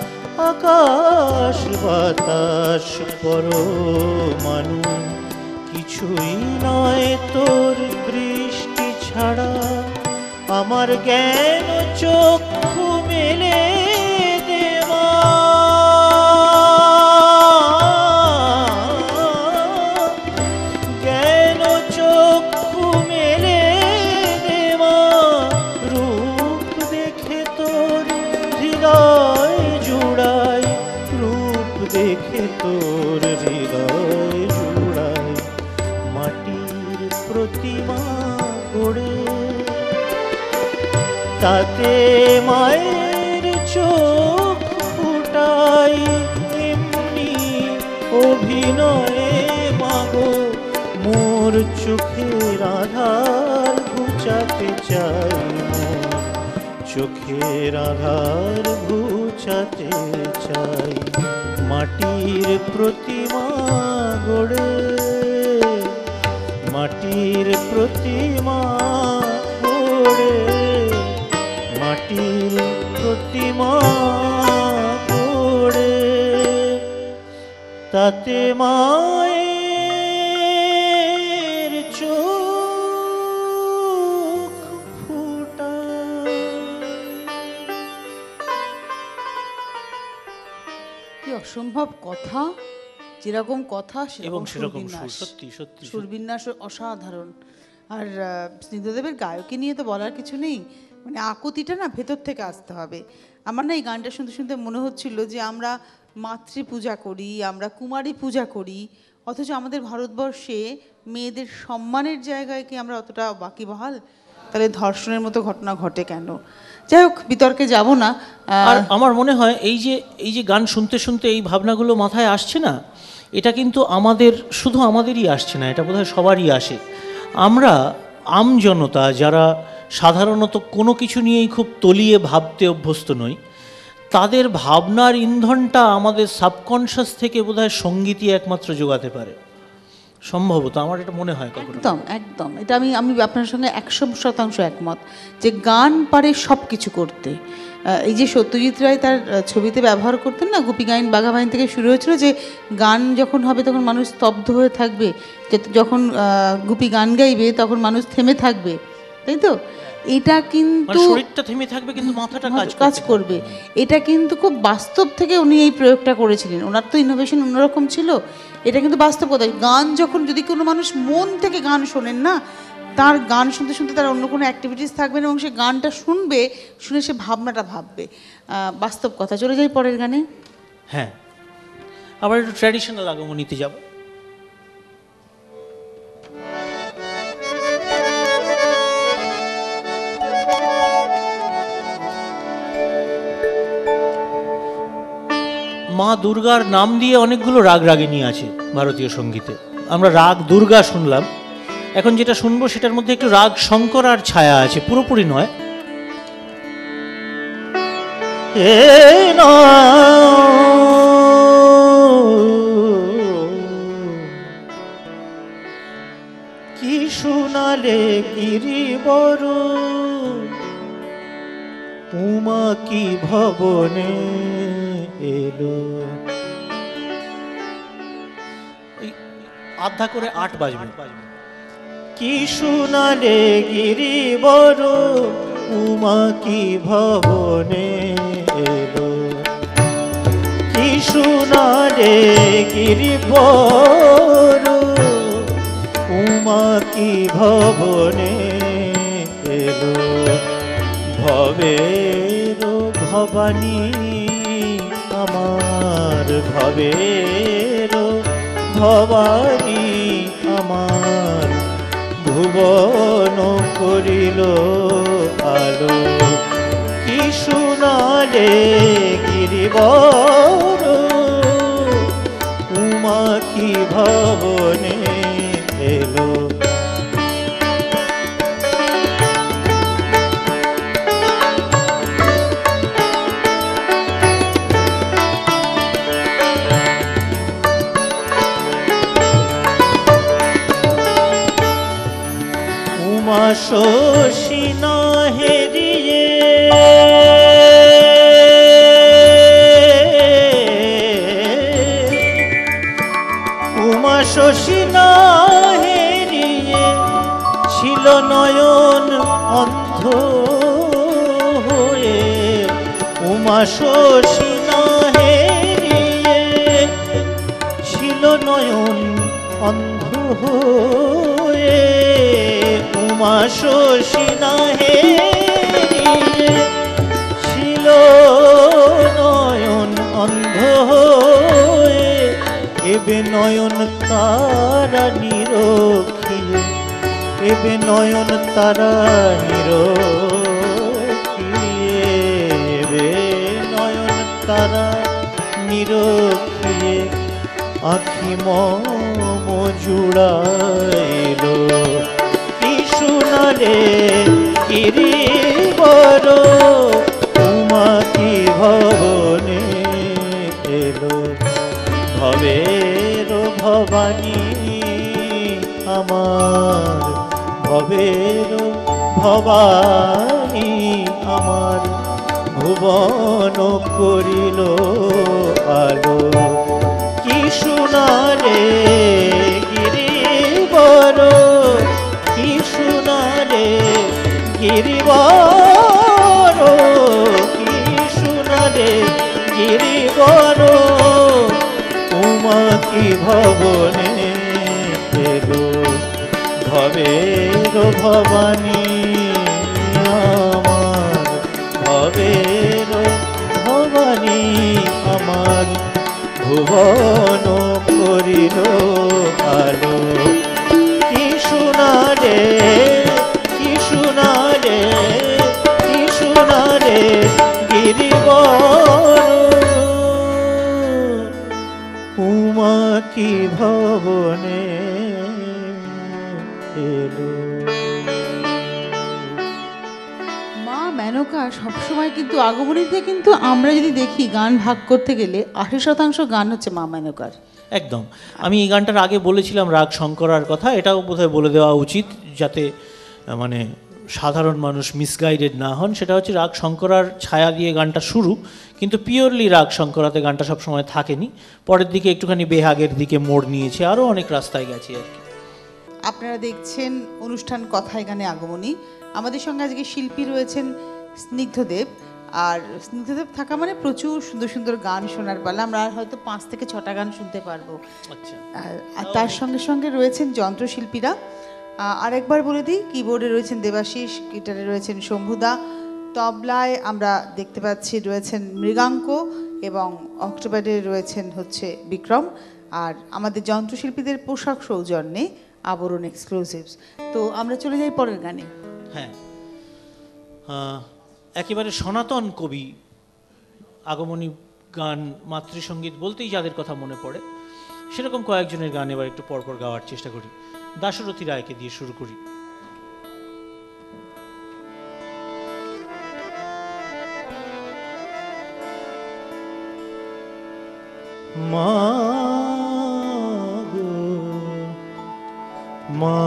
আকাশ বাতাস পরমাণু কিছুই নয় তোর দৃষ্টি ছাড়া। আমার জ্ঞান চক্ষু মেলে দেওয়া, জ্ঞান চক্ষু মেলে দেওয়া, রূপ দেখে তোর হৃদয় জুড়াই, রূপ দেখে তোর হৃদয় জুড়াই। মাটির প্রতিমা গড়ে তাতে মায়ের চোখ ফুটাই, এমনি অভিনয়ে মাগো মোর চোখের আধার ঘুচাতে চাই, মোর চোখের আধার ঘুচাতে চাই। মাটির প্রতিমা গড়ে মাটির প্রতিমা গড়ে মাটির প্রতিমা গড়ে তাতে মায়ের চোখ ফুটায়। কি অসম্ভব কথা, যেরকম কথা এবং সেরকম সুরবিন্যাস। সত্যি সত্যি সুরবিন্যাস অসাধারণ। আর স্নিগ্ধদেবের গায়কী নিয়ে তো বলার কিছু নেই, মানে আকুতিটা না ভেতর থেকে আসতে হবে। আমার না এই গানটা শুনতে শুনতে মনে হচ্ছিল যে আমরা মাতৃ পূজা করি, আমরা কুমারী পূজা করি, অথচ আমাদের ভারতবর্ষে মেয়েদের সম্মানের জায়গায় কি আমরা অতটা বাকিবহাল? তাহলে ধর্ষণের মতো ঘটনা ঘটে কেন? যাই হোক, বিতর্কে যাব না। আর আমার মনে হয় এই যে গান শুনতে শুনতে এই ভাবনাগুলো মাথায় আসছে না, এটা কিন্তু শুধু আমাদেরই আসছে না, এটা বোধহয় সবারই আসে। আমরা আমজনতা যারা সাধারণত কোনো কিছু নিয়েই খুব তলিয়ে ভাবতে অভ্যস্ত নই, তাদের ভাবনার ইন্ধনটা আমাদের সাবকনশাস থেকে বোধহয় সঙ্গীতই একমাত্র যোগাতে পারে, সম্ভবত আমার এটা মনে হয়। একদম একদম, এটা আমি আপনার সঙ্গে 100% একমত যে গান পারে সব কিছু করতে। এই যে সত্যজিৎ রায় তার ছবিতে ব্যবহার করতেন না, গোপী গাইন বাঘা বাইন থেকে শুরু হয়েছিল যে গান যখন হবে তখন মানুষ স্তব্ধ হয়ে থাকবে, যখন গোপী গান গাইবে তখন মানুষ থেমে থাকবে, তাই তো? এটা কিন্তু শরীরটা থেমে থাকবে কিন্তু মাথাটা কাজ করবে। এটা কিন্তু খুব বাস্তব থেকে উনি এই প্রয়োগটা করেছিলেন। ওনার তো ইনোভেশন অন্যরকম ছিল, এটা কিন্তু বাস্তব কথা। গান যখন, যদি কোনো মানুষ মন থেকে গান শোনেন না, তার গান শুনতে শুনতে তার অন্য কোনো অ্যাক্টিভিটিস থাকবে না, এবং সে গানটা শুনবে, শুনে সে ভাবনাটা ভাববে। বাস্তব কথা। চলে যাই পরের গানে। হ্যাঁ, আবার একটু ট্র্যাডিশনাল আগমনীতে যাব। মা দুর্গার নাম দিয়ে অনেকগুলো রাগ রাগিনী আছে ভারতীয় সঙ্গীতে। আমরা রাগ দুর্গা শুনলাম, এখন যেটা শুনবো সেটার মধ্যে একটু রাগ শঙ্কর আর ছায়া আছে, পুরোপুরি নয়। কি শোনালে গিরিবর, উমা কি ভবনে এলো। আধা করে 8 বাজবে। কি শোনালে গিরিবর, উমা কি ভবনে এলো। কি শোনালে গিরিবর, উমা কি ভবনে এলো। ভবের ভবানী আমার, ভবের ভবানী আমার, ভুবন করিল আলো। কি শোনালে গিরিবর, উমা কি ভবনে এলো। উমা শশী না হেরিয়ে, উমা শশী না হেরিয়ে, ছিল নয়ন অন্ধ হয়ে। উমা শশী না হেরিয়ে, ছিল নয়ন অন্ধ হয়ে। উমা শশী না হেরিয়ে, ছিল নয়ন অন্ধ হয়ে। এবে নয়ন তারা নিরখিয়ে, এবে নয়ন তারা নিরখিয়ে, এবে নয়ন তারা নিরখিয়ে। আখি মম জুড়াইল। কি শোনালে গিরিবর, উমা কি ভবনে এলো। ভবের ভবানী আমার, ভবের ভবানী আমার, ভুবন করিল আলো। কি শোনালে গিরিবর, কি শোনালে গিরিবর, কি শোনালে গিরিবর, উমা কি ভবনে এলো। ভবের ভবানী আমার, ভবের ভবানী আমার, ভুবন করিল আলো। কি শোনারে, কি শোনারে, কি শোনারে গিরিবর, উমা কি ভবনে এলো। মা মেনকা সবসময় কিন্তু আগমনীতে কিন্তু আমরা যদি দেখি গান ভাগ করতে গেলে 80% গান হচ্ছে মা মেনকার। একদম। আমি এই গানটার আগে বলেছিলাম রাগ শঙ্করার কথা, এটাও বোধহয় বলে দেওয়া উচিত যাতে মানে সাধারণ মানুষ মিসগাইডেড না হন। সেটা হচ্ছে রাগ শঙ্করার ছায়া দিয়ে গানটা শুরু, কিন্তু পিওরলি রাগ শঙ্করাতে গানটা সবসময় থাকেনি। পরের দিকে একটুখানি বেহাগের দিকে মোড় নিয়েছে, আরও অনেক রাস্তায় গেছে আর কি। আপনারা দেখছেন অনুষ্ঠান কথায় গানে আগমনী। আমাদের সঙ্গে আজকে শিল্পী রয়েছেন স্নিগ্ধদেব, আর স্নিগ্ধদেব থাকা মানে প্রচুর সুন্দর সুন্দর গান শোনার পালা। আমরা আর হয়তো 5 থেকে 6টা গান শুনতে পারবো। আচ্ছা। আর তার সঙ্গে সঙ্গে রয়েছেন যন্ত্রশিল্পীরা। আরেকবার বলে দিই, কিবোর্ডে রয়েছেন দেবাশিস, গিটারে রয়েছেন শম্ভুদা, তবলায় আমরা দেখতে পাচ্ছি রয়েছেন মৃগাঙ্ক, এবং অক্টোপারে রয়েছেন হচ্ছে বিক্রম। আর আমাদের যন্ত্রশিল্পীদের পোশাক সৌজন্যে আবরণ এক্সক্লুসিভস। তো আমরা চলে যাই পরের গানে। হ্যাঁ, একেবারে সনাতন কবি আগমনী গান, মাতৃসঙ্গীত বলতেই যাদের কথা মনে পড়ে সেরকম কয়েকজনের গান এবার একটু পরপর গাওয়ার চেষ্টা করি। দাশরথী রায়কে দিয়ে শুরু করি। মা গো মা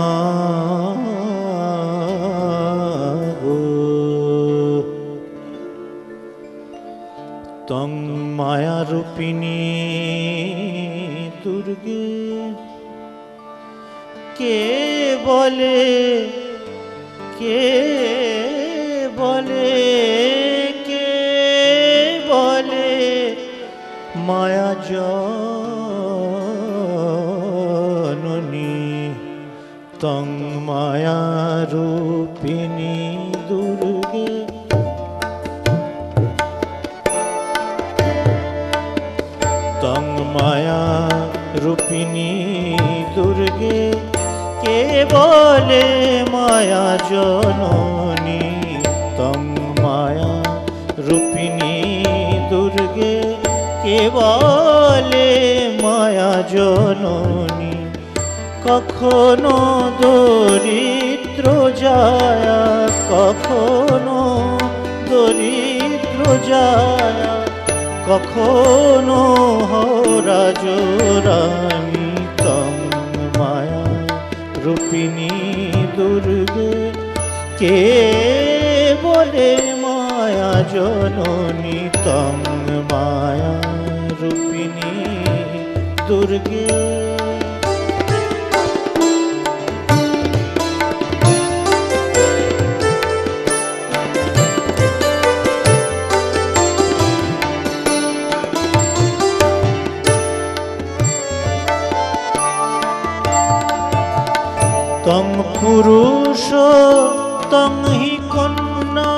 গো, তং মায়ারূপিণী দুর্গে, কে বলে, কে বলে, কে বলে মায়া জননী, তং মায়ারূপিণী দুর্গে, তং মায়া রূপিণী দুর্গে, কে বলে মায়া জননী, তং মায়া রূপিণী দুর্গে, কে বলে মায়া জননী। কখনো দরিদ্র জায়া, কখনো দরিদ্র জায়া, কখনো হরা জোরানি, তং মায়া রূপিণী দুর্গে, কে বলে মায়া জননী, তং মায়া রূপিণী দুর্গে। তং পুরুষ তং হি কন্যা,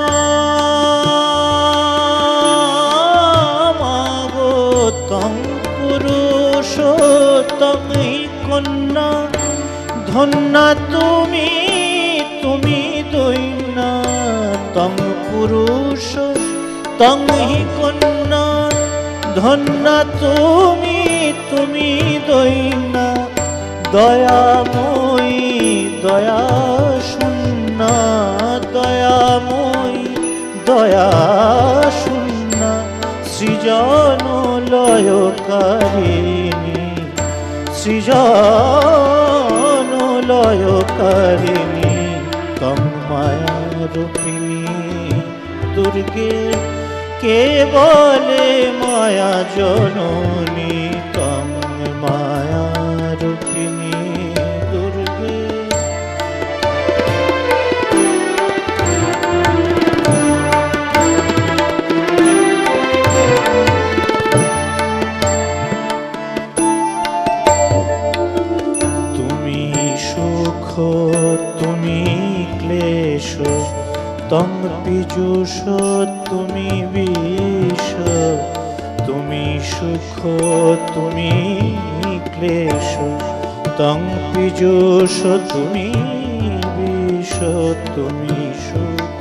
মাগো তং পুরুষ তং হি কন্যা, ধন্যা তুমি, তুমি দৈন্যা, তং পুরুষ তং হি কন্যা, ধন্যা তুমি, তুমি দৈন্যা, দয়াময়ী দয়া শূন্যা, দয়াময়ী দয়া শূন্যা, সৃজন লয়কারিণী, সৃজন লয়কারিণী, তং মায়া রূপিণী দুর্গে, কে বলে মায়া জননী, তং মায়া রূপিণী দুর্গে। তুমি সুখ, তুমি ক্লেশ, তং পীযূষ তুমি বিষ, তুমি সুখ তুমি ক্লেশ, তং পীযূষ তুমি বিষ, তুমি সুখ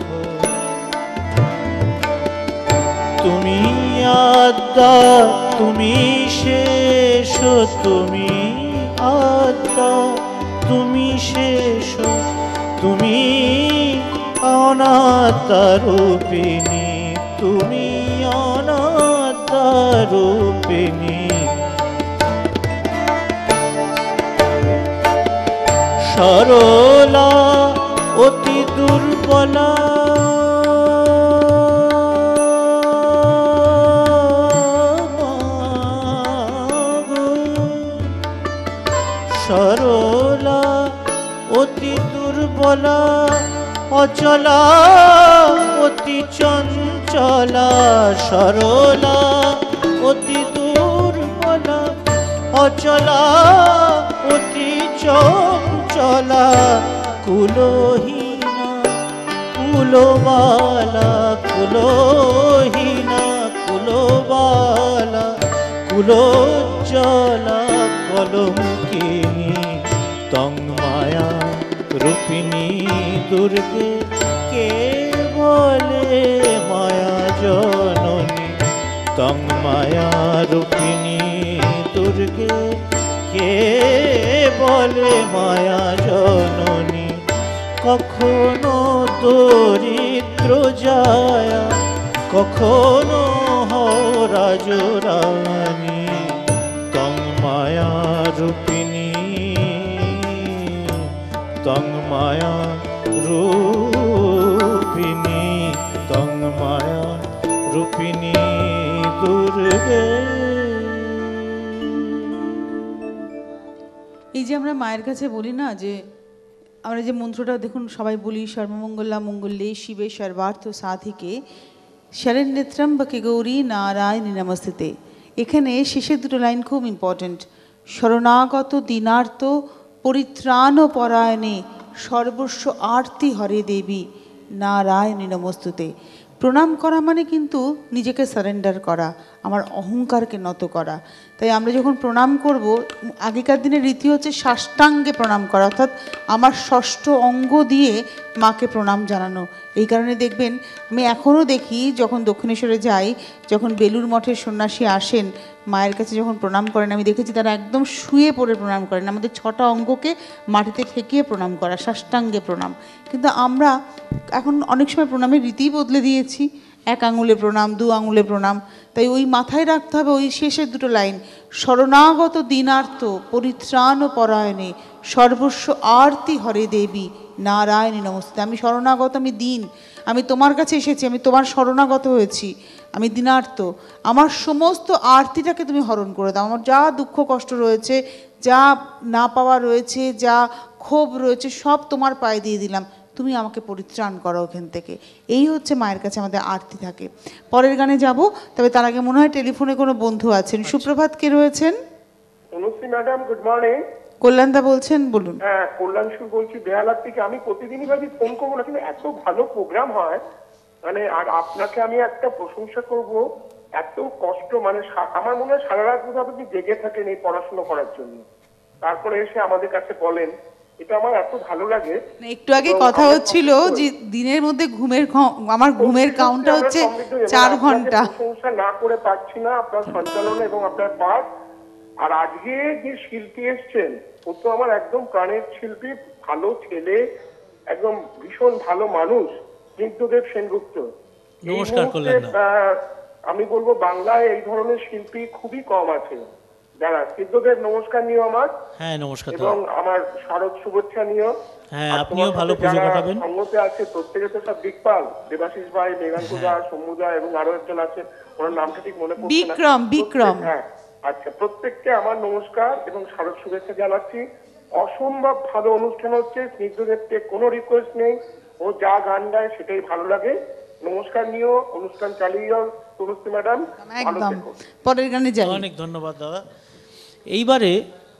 তুমি আদ্যা তুমি শেষ, তুমি আদ্যা তুমি শেষ, তুমি অনাত্মা রূপিণী, তুমি অনাত্মা রূপিণী। সরলা অতি দুর্বলা, সরলা অতি দুর্বলা, অচলা অতি চঞ্চলা, সরলা অতি দুর্বলা, অচলা অতি চঞ্চলা, কুলহীনা কুলবালা, কুলহীনা কুলবালা, কুলোজ্জ্বলা কলঙ্কিনী, তং মায়া রূপিণী দুর্গে, কে বলে মায়া জননী, তং মায়া রূপিণী দুর্গে, কে বলে মায়া জননী। কখনো দরিদ্র যায়, কখনো রাজরানী, তং মায়া রূপিণী, তং মায়া রূপিণী, তং মায়া রূপিণী দুর্গে। এই যে আমরা মায়ের কাছে বলি না, যে আমরা যে মন্ত্রটা দেখুন সবাই বলি, সর্বমঙ্গলা মঙ্গলে শিবে সর্বার্থ সাধিকে শরণ্যত্রম্বকে গৌরী নারায়ণী নমস্তুতে। এখানে শেষের দুটো লাইন খুব ইম্পর্ট্যান্ট। শরণাগত দীনার্ত পরিত্রাণ পরায়ণে সর্বস্ব আরতি হরে দেবী নারায়ণী নমস্তুতে। প্রণাম করা মানে কিন্তু নিজেকে সারেন্ডার করা, আমার অহংকারকে নত করা। তাই আমরা যখন প্রণাম করব, আগেকার দিনের রীতি হচ্ছে সাষ্টাঙ্গে প্রণাম করা, অর্থাৎ আমার ষষ্ঠ অঙ্গ দিয়ে মাকে প্রণাম জানানো। এই কারণে দেখবেন আমি এখনও দেখি, যখন দক্ষিণেশ্বরে যাই, যখন বেলুর মঠের সন্ন্যাসী আসেন মায়ের কাছে যখন প্রণাম করেন, আমি দেখেছি তারা একদম শুয়ে পড়ে প্রণাম করেন। আমাদের 6টা অঙ্গকে মাটিতে ঠেকিয়ে প্রণাম করা, সাষ্টাঙ্গে প্রণাম। কিন্তু আমরা এখন অনেক সময় প্রণামের রীতিই বদলে দিয়েছি, 1 আঙুলে প্রণাম, 2 আঙুলে প্রণাম। তাই ওই মাথায় রাখতে হবে ওই শেষের দুটো লাইন, শরণাগত দীনার্থ পরিত্রাণ পরায়ণে সর্বস্ব আরতি হরে দেবী নারায়ণী নমস্তে। আমি শরণাগত, আমি দীন, আমি তোমার কাছে এসেছি, আমি তোমার শরণাগত হয়েছি, আমি দীনার্থ। আমার সমস্ত আরতিটাকে তুমি হরণ করে দাও। আমার যা দুঃখ কষ্ট রয়েছে, যা না পাওয়া রয়েছে, যা ক্ষোভ রয়েছে, সব তোমার পায়ে দিয়ে দিলাম, তুমি আমাকে পরিত্রাণ করো ওখান থেকে। এই হচ্ছে মায়ের কাছে আমাদের আরতি থাকে। পরের গানে যাব, তবে তার আগে মনে হয় টেলিফোনে কোনো বন্ধু আছেন। সুপ্রভাত, কে রয়েছেন? Anushree madam, good morning. কল্যাণদা বলছেন, বলুন। হ্যাঁ, কল্যাণসুর বলছি বেহালার থেকে। আমি প্রতিদিনই ভাবি ফোন করবো না, কিন্তু এত ভালো প্রোগ্রাম হয় মানে। আর আপনাকে আমি একটা প্রশংসা করব, এত কষ্ট মানে আমার মনে হয় সারা রাত বোধহয় আপনি জেগে থাকেন এই পড়াশোনা করার জন্য, তারপরে এসে আমাদের কাছে বলেন, এটা আমার এত ভালো লাগে। একটু আগে কথা হচ্ছিল যে দিনের মধ্যে আমার ঘুমের কাউন্টটা হচ্ছে 4 ঘন্টা। প্রশংসা না করে পারছি না আপনার সঞ্চালনা এবং আপনার পাঠ। আর আজকে যে শিল্পী এসছেন, ও তো আমার একদম প্রাণের শিল্পী, ভালো ছেলে, একদম ভীষণ ভালো মানুষ, স্নিগ্ধদেব সেনগুপ্ত। নমস্কার করলেন। আমি বলবো বাংলায় এই ধরনের শিল্পী খুবই কম আছে। যারা স্নিগ্ধদেব, নমস্কার নিও আমার। হ্যাঁ, নমস্কার। এবং আমার শারদ শুভেচ্ছা নিও। হ্যাঁ, আপনিও ভালো পুজো কাটাবেন। সঙ্গতে আছে প্রত্যেকে তো সব দিকপাল, দেবাশিস ভাই, মেঘাঙ্কুদা, সৌম্যদা এবং আরো একজন আছে, ওনার নামটা ঠিক মনে পড়ছে না। বিক্রম। হ্যাঁ, আচ্ছা, প্রত্যেককে আমার নমস্কার এবং শারদ শুভেচ্ছা জানাচ্ছি। অসম্ভব ভালো অনুষ্ঠান হচ্ছে। স্নিগ্ধদেবকে কোনো রিকোয়েস্ট নেই, ও যা গান গায় সেটাই ভালো লাগে। নমস্কার নিও, অনুষ্ঠান চালিয়ে যাও তুলসী ম্যাডাম, ভালো থেকো। পরের গানে যাই। অনেক ধন্যবাদ দাদা। এইবারে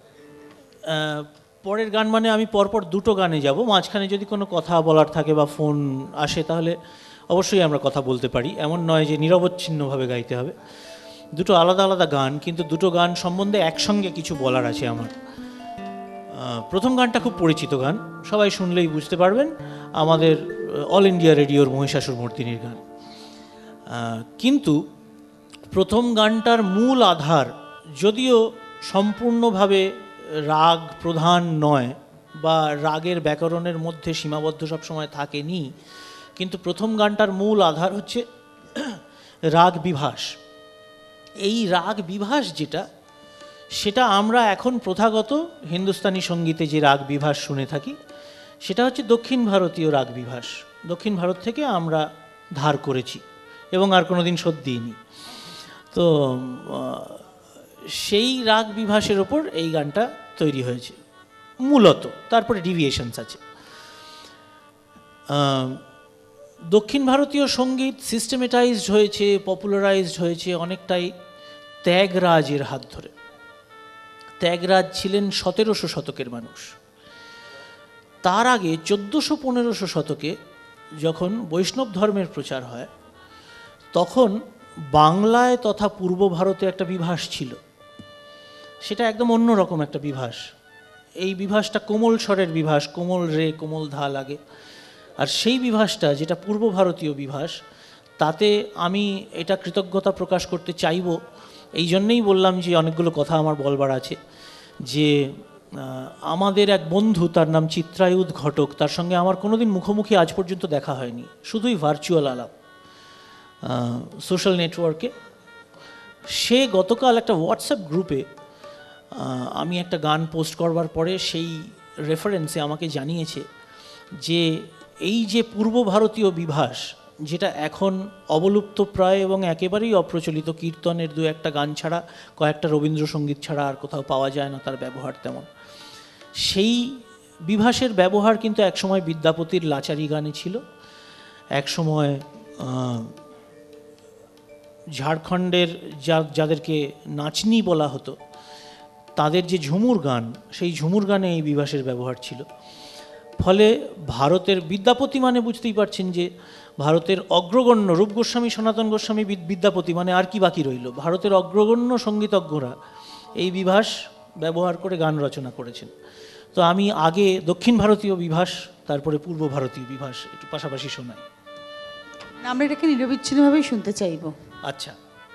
পরের গান মানে আমি পরপর 2টো গানে যাব। মাঝখানে যদি কোনো কথা বলার থাকে বা ফোন আসে তাহলে অবশ্যই আমরা কথা বলতে পারি, এমন নয় যে নিরবচ্ছিন্নভাবে গাইতে হবে। দুটো আলাদা আলাদা গান, কিন্তু দুটো গান সম্বন্ধে একসঙ্গে কিছু বলার আছে আমার। প্রথম গানটা খুব পরিচিত গান, সবাই শুনলেই বুঝতে পারবেন, আমাদের অল ইন্ডিয়া রেডিওর মহিষাসুর মর্দিনীর গান। কিন্তু প্রথম গানটার মূল আধার যদিও সম্পূর্ণভাবে রাগ প্রধান নয় বা রাগের ব্যাকরণের মধ্যে সীমাবদ্ধ সবসময় থাকেনি, কিন্তু প্রথম গানটার মূল আধার হচ্ছে রাগ বিভাস। এই রাগ বিভাস যেটা, সেটা আমরা এখন প্রথাগত হিন্দুস্তানি সঙ্গীতে যে রাগ বিভাস শুনে থাকি, সেটা হচ্ছে দক্ষিণ ভারতীয় রাগ বিভাস। দক্ষিণ ভারত থেকে আমরা ধার করেছি এবং আর কোনো দিন শোধ দিইনি। তো সেই রাগ বিভাসের ওপর এই গানটা তৈরি হয়েছে মূলত, তারপরে ডিভিয়েশনস আছে। দক্ষিণ ভারতীয় সঙ্গীত সিস্টেমেটাইজড হয়েছে, পপুলারাইজড হয়েছে অনেকটাই ত্যাগরাজের হাত ধরে। ত্যাগরাজ ছিলেন 1700 শতকের মানুষ। তার আগে 1400-1500 শতকে যখন বৈষ্ণব ধর্মের প্রচার হয়, তখন বাংলায় তথা পূর্ব ভারতে একটা বিভাস ছিল। সেটা একদম অন্যরকম একটা বিভাস। এই বিভাসটা কোমল স্বরের বিভাস, কোমল রে কোমল ধা লাগে। আর সেই বিভাসটা যেটা পূর্ব ভারতীয় বিভাস, তাতে আমি এটা কৃতজ্ঞতা প্রকাশ করতে চাইব। এই জন্যেই বললাম যে অনেকগুলো কথা আমার বলবার আছে। যে আমাদের এক বন্ধু, তার নাম চিত্রায়ুধ ঘটক, তার সঙ্গে আমার কোনোদিন মুখোমুখি আজ পর্যন্ত দেখা হয়নি, শুধুই ভার্চুয়াল আলাপ সোশ্যাল নেটওয়ার্কে। সে গতকাল একটা হোয়াটসঅ্যাপ গ্রুপে আমি একটা গান পোস্ট করবার পরে সেই রেফারেন্সে আমাকে জানিয়েছে যে এই যে পূর্ব ভারতীয় বিভাস, যেটা এখন অবলুপ্ত প্রায় এবং একেবারেই অপ্রচলিত, কীর্তনের দু একটা গান ছাড়া, কয়েকটা রবীন্দ্রসঙ্গীত ছাড়া আর কোথাও পাওয়া যায় না তার ব্যবহার তেমন, সেই বিভাসের ব্যবহার কিন্তু একসময় বিদ্যাপতির লাচারি গানে ছিল, একসময় ঝাড়খণ্ডের যাদেরকে নাচনি বলা হতো তাদের যে ঝুমুর গান, সেই ঝুমুর গানে এই বিভাসের ব্যবহার ছিল। ফলে ভারতের বিদ্যাপতি মানে বুঝতেই পারছেন যে ভারতের অগ্রগণ্য, রূপ গোস্বামী, সনাতন গোস্বামী, বিদ্যাপতি, মানে আর কি বাকি রইল, ভারতের অগ্রগণ্য সঙ্গীতজ্ঞরা এই বিভাস ব্যবহার করে গান রচনা করেছেন। তো আমি আগে দক্ষিণ ভারতীয় বিভাস, তারপরে পূর্ব ভারতীয় বিভাস একটু পাশাপাশি শোনাই। আমরা এটাকে নিরবিচ্ছিন্নভাবেই শুনতে চাইব। আচ্ছা।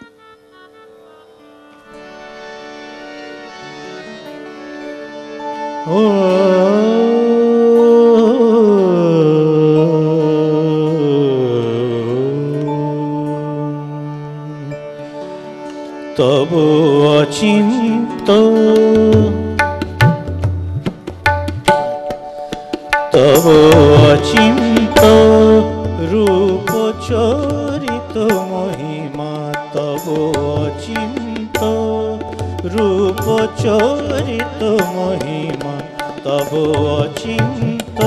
ও তব অচিন্ত তব অচিন্ত রূপ চরিত মহিমা, তব অচিন্ত রূপ চরিত মহিমা, তব অচিন্ত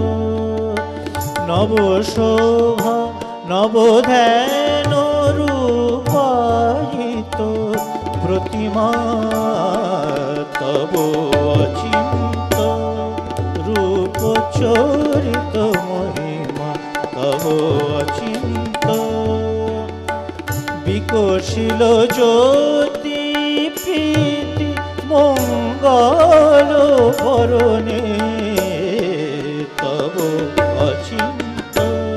নব শোভা নব ধ্যান রূপায়িত প্রতিমা, তব অচিন্ত রূপ চরিত মহিমা, তব অচিন্ত বিকশিল জ্যোতি প্রীতি মঙ্গল বরণে, তব অচিন্ত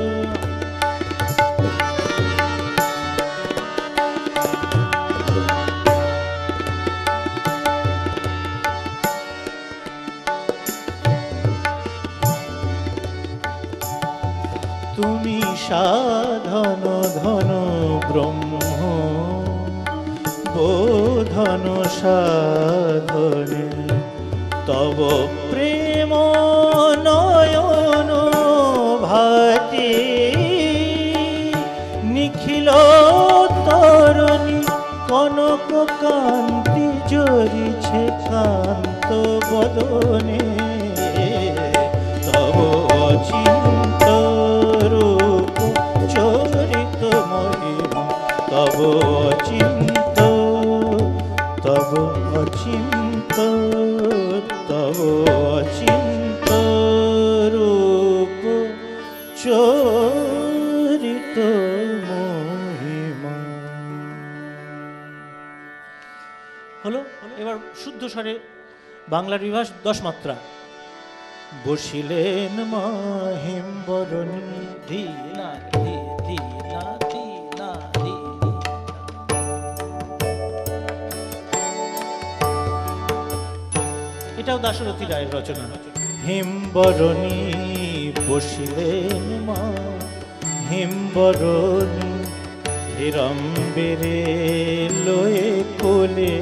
তুমি সাধন ধন ব্রহ্ম বোধন সাধনে, তব প্রেম নয়ন ভাতি নিখিল তরণী কনক কান্তি জরিছে কান্ত বদনে, তব অচিন্ত রূপ চরিত মহিমা, তব অচিন্ত তব অচিন্ত তব অচিন্ত রূপ চরিত মহিমা। শুদ্ধ স্বরে বাংলার বিভাস 10 মাত্রা। বসিলেন মাহিম বরণী ধীনা ধীনা ধীনা ধী। এটাও দাশরথী রায়ের রচনা। হিমবরণী বসিলেন মা হিমবরণী হিরম্বেরে লয়ে কোলে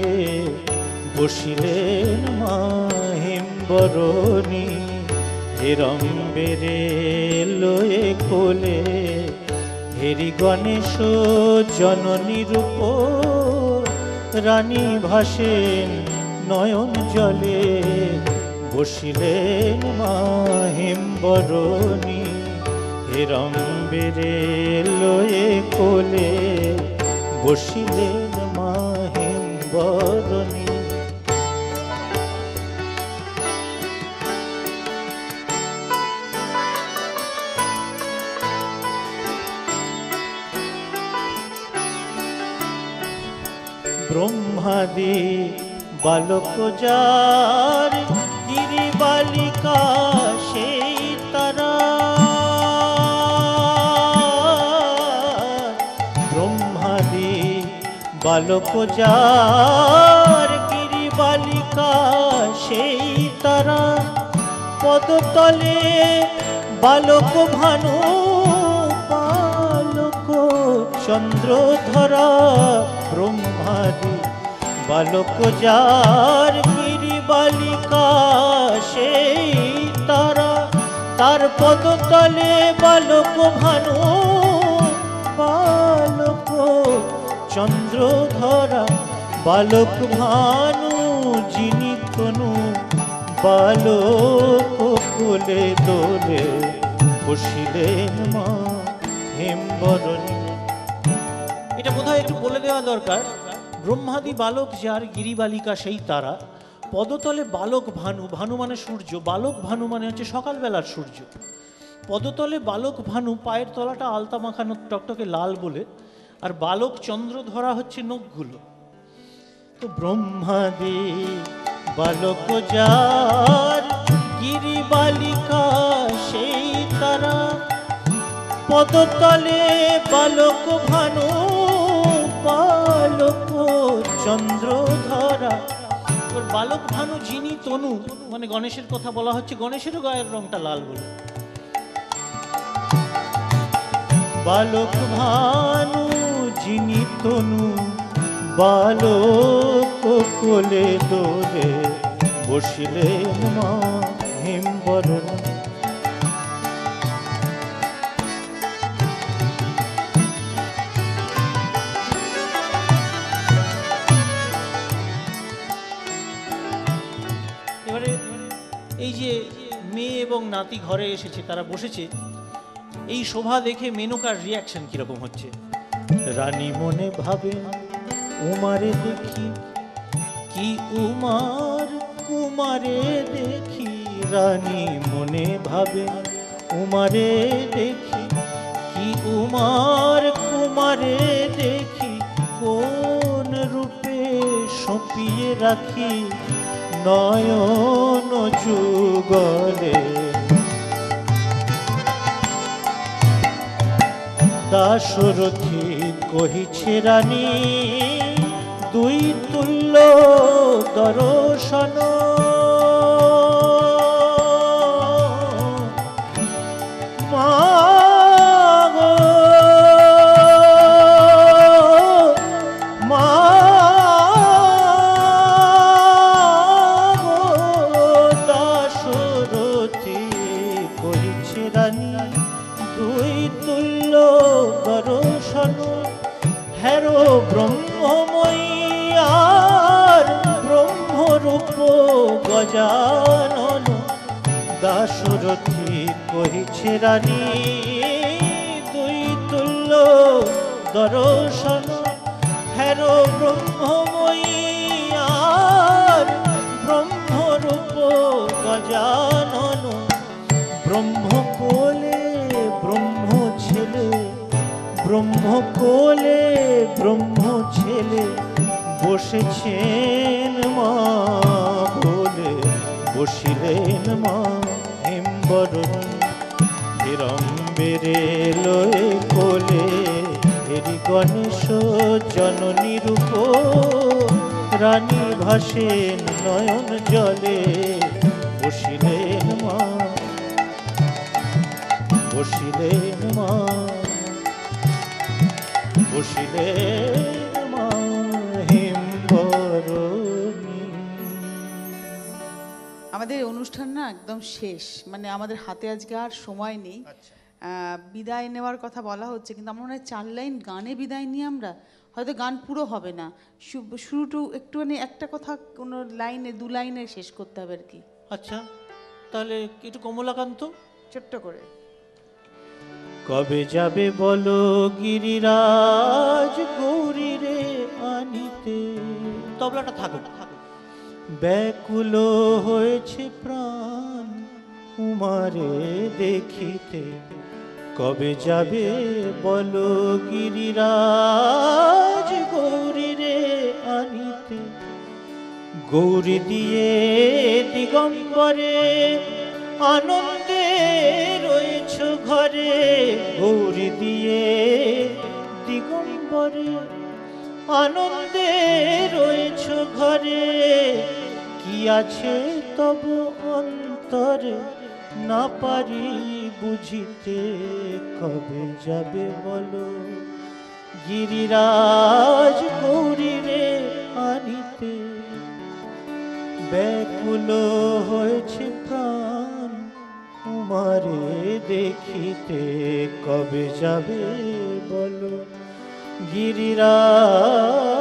বসিলেন মা হিমবরণী হিরম্বেরে লয়ে কোলে হেরি গণেশ জননী রূপ রানী ভাসেন নয়ন জলে বসিলেন মা হিমবরণী হিরম্বেরে লয়ে কোলে বসিলেন মা হিমবরণী। ব্রহ্মাদি বালক যার গিরি বালিকা সেই তারা ব্রহ্মাদি বালক যার গিরি বালিকা সেই তারা পদতলে বালক ভানু বালক চন্দ্রধরা ব্রহ্মাদি বালক যার গিরি বালিকা সেই তারা তার পদতলে বালক ভানু বালক চন্দ্রধরা বালক ভানু যিনি তনু বালক কোলে দোলে বসিলেন মা হিমবরণী। এটা বোধহয় একটু বলে দেওয়া দরকার। ব্রহ্মাদি বালক যার গিরিবালিকা সেই তারা পদতলে বালক ভানু, ভানু মানে সূর্য, বালক ভানু মানে হচ্ছে সকালবেলার সূর্য। পদতলে বালক ভানু পায়ের তলাটা আলতা মাখানো টকটকে লাল বলে, আর বালক চন্দ্র ধরা হচ্ছে নখগুলো। তো ব্রহ্মাদি বালক যার গিরিবালিকা সেই তারা পদতলে বালক ভানু বালক চন্দ্রধরা। ওর বালক ভানু যিনি তনু মানে গণেশের কথা বলা হচ্ছে, গণেশেরও গায়ের রংটা লাল বলে। বালক ভানু যিনি তনু বালক কোলে দোলে বসিলেন মা হিমবরণী। এবারে এই যে মেয়ে এবং নাতি ঘরে এসেছে, তারা বসেছে, এই শোভা দেখে মেনকার রিয়াকশন কিরকম হচ্ছে। রানী মনে ভাবে উমারে দেখি কি উমার কুমারে দেখি, রানী মনে ভাবে উমারে দেখি কি উমার কুমারে দেখি, কোন রূপে সঁপিয়ে রাখি নয়ন যুগলে। দাশরথী কহিছে রানী দুই তুল্য দর্শন, দাশরথী কহিছে রানী দুই তুল্য দর্শন, হেরো ব্রহ্মময়ী আর ব্রহ্মরূপ গজানন। দাশরথী কহিছে রানী দুই তুল্য দর্শন, হেরো ব্রহ্মময়ী আর ব্রহ্মরূপ গজানন। ব্রহ্ম কোলে ব্রহ্ম ছেলে, ব্রহ্ম কোলে ব্রহ্ম ছেলে বসেছেন মা বলে বসিলেন মা হেমবরণী হিরম্বেরে লয়ে কোলে হেরি গণেশ জননী রূপ রানী ভাসেন নয়ন জলে বসিলেন মা বসিলেন মা বসিলেন মা হেমবরণী। আমাদের অনুষ্ঠান না একদম শেষ, মানে আমাদের হাতে আজকে আর সময় নেই। বিদায় নেওয়ার কথা বলা হচ্ছে, কিন্তু আমার মনে হয় 4 লাইন গানে বিদায় নিয়ে আমরা হয়তো গান পুরো হবে না, শুরুটু একটুখানি একটা কথা কোনো লাইনে 2 লাইনে শেষ করতে হবে আর কি। আচ্ছা, তাহলে একটু কমলাকান্ত ছোট্ট করে। কবে যাবে বলো গিরিরাজ গৌরী রে আনিতে, তবলাটা থাকুক। ব্যাকুল হয়েছে প্রাণ উমারে দেখিতে, কবে যাবে বলো গিরিরাজ গৌরী রে আনিতে। গৌরী দিয়ে দিগম্বরে আনন্দে রয়েছ ঘরে, গৌরী দিয়ে দিগম্বরে আনন্দে রয়েছ ঘরে। কি আছে তব অন্তরে না পারি বুঝিতে, কবে যাবে বলো গিরিরাজ গৌরী রে আনিতে। ব্যাকুল হয়েছে প্রাণ উমারে দেখিতে, কবে যাবে বলো গিরিরাজ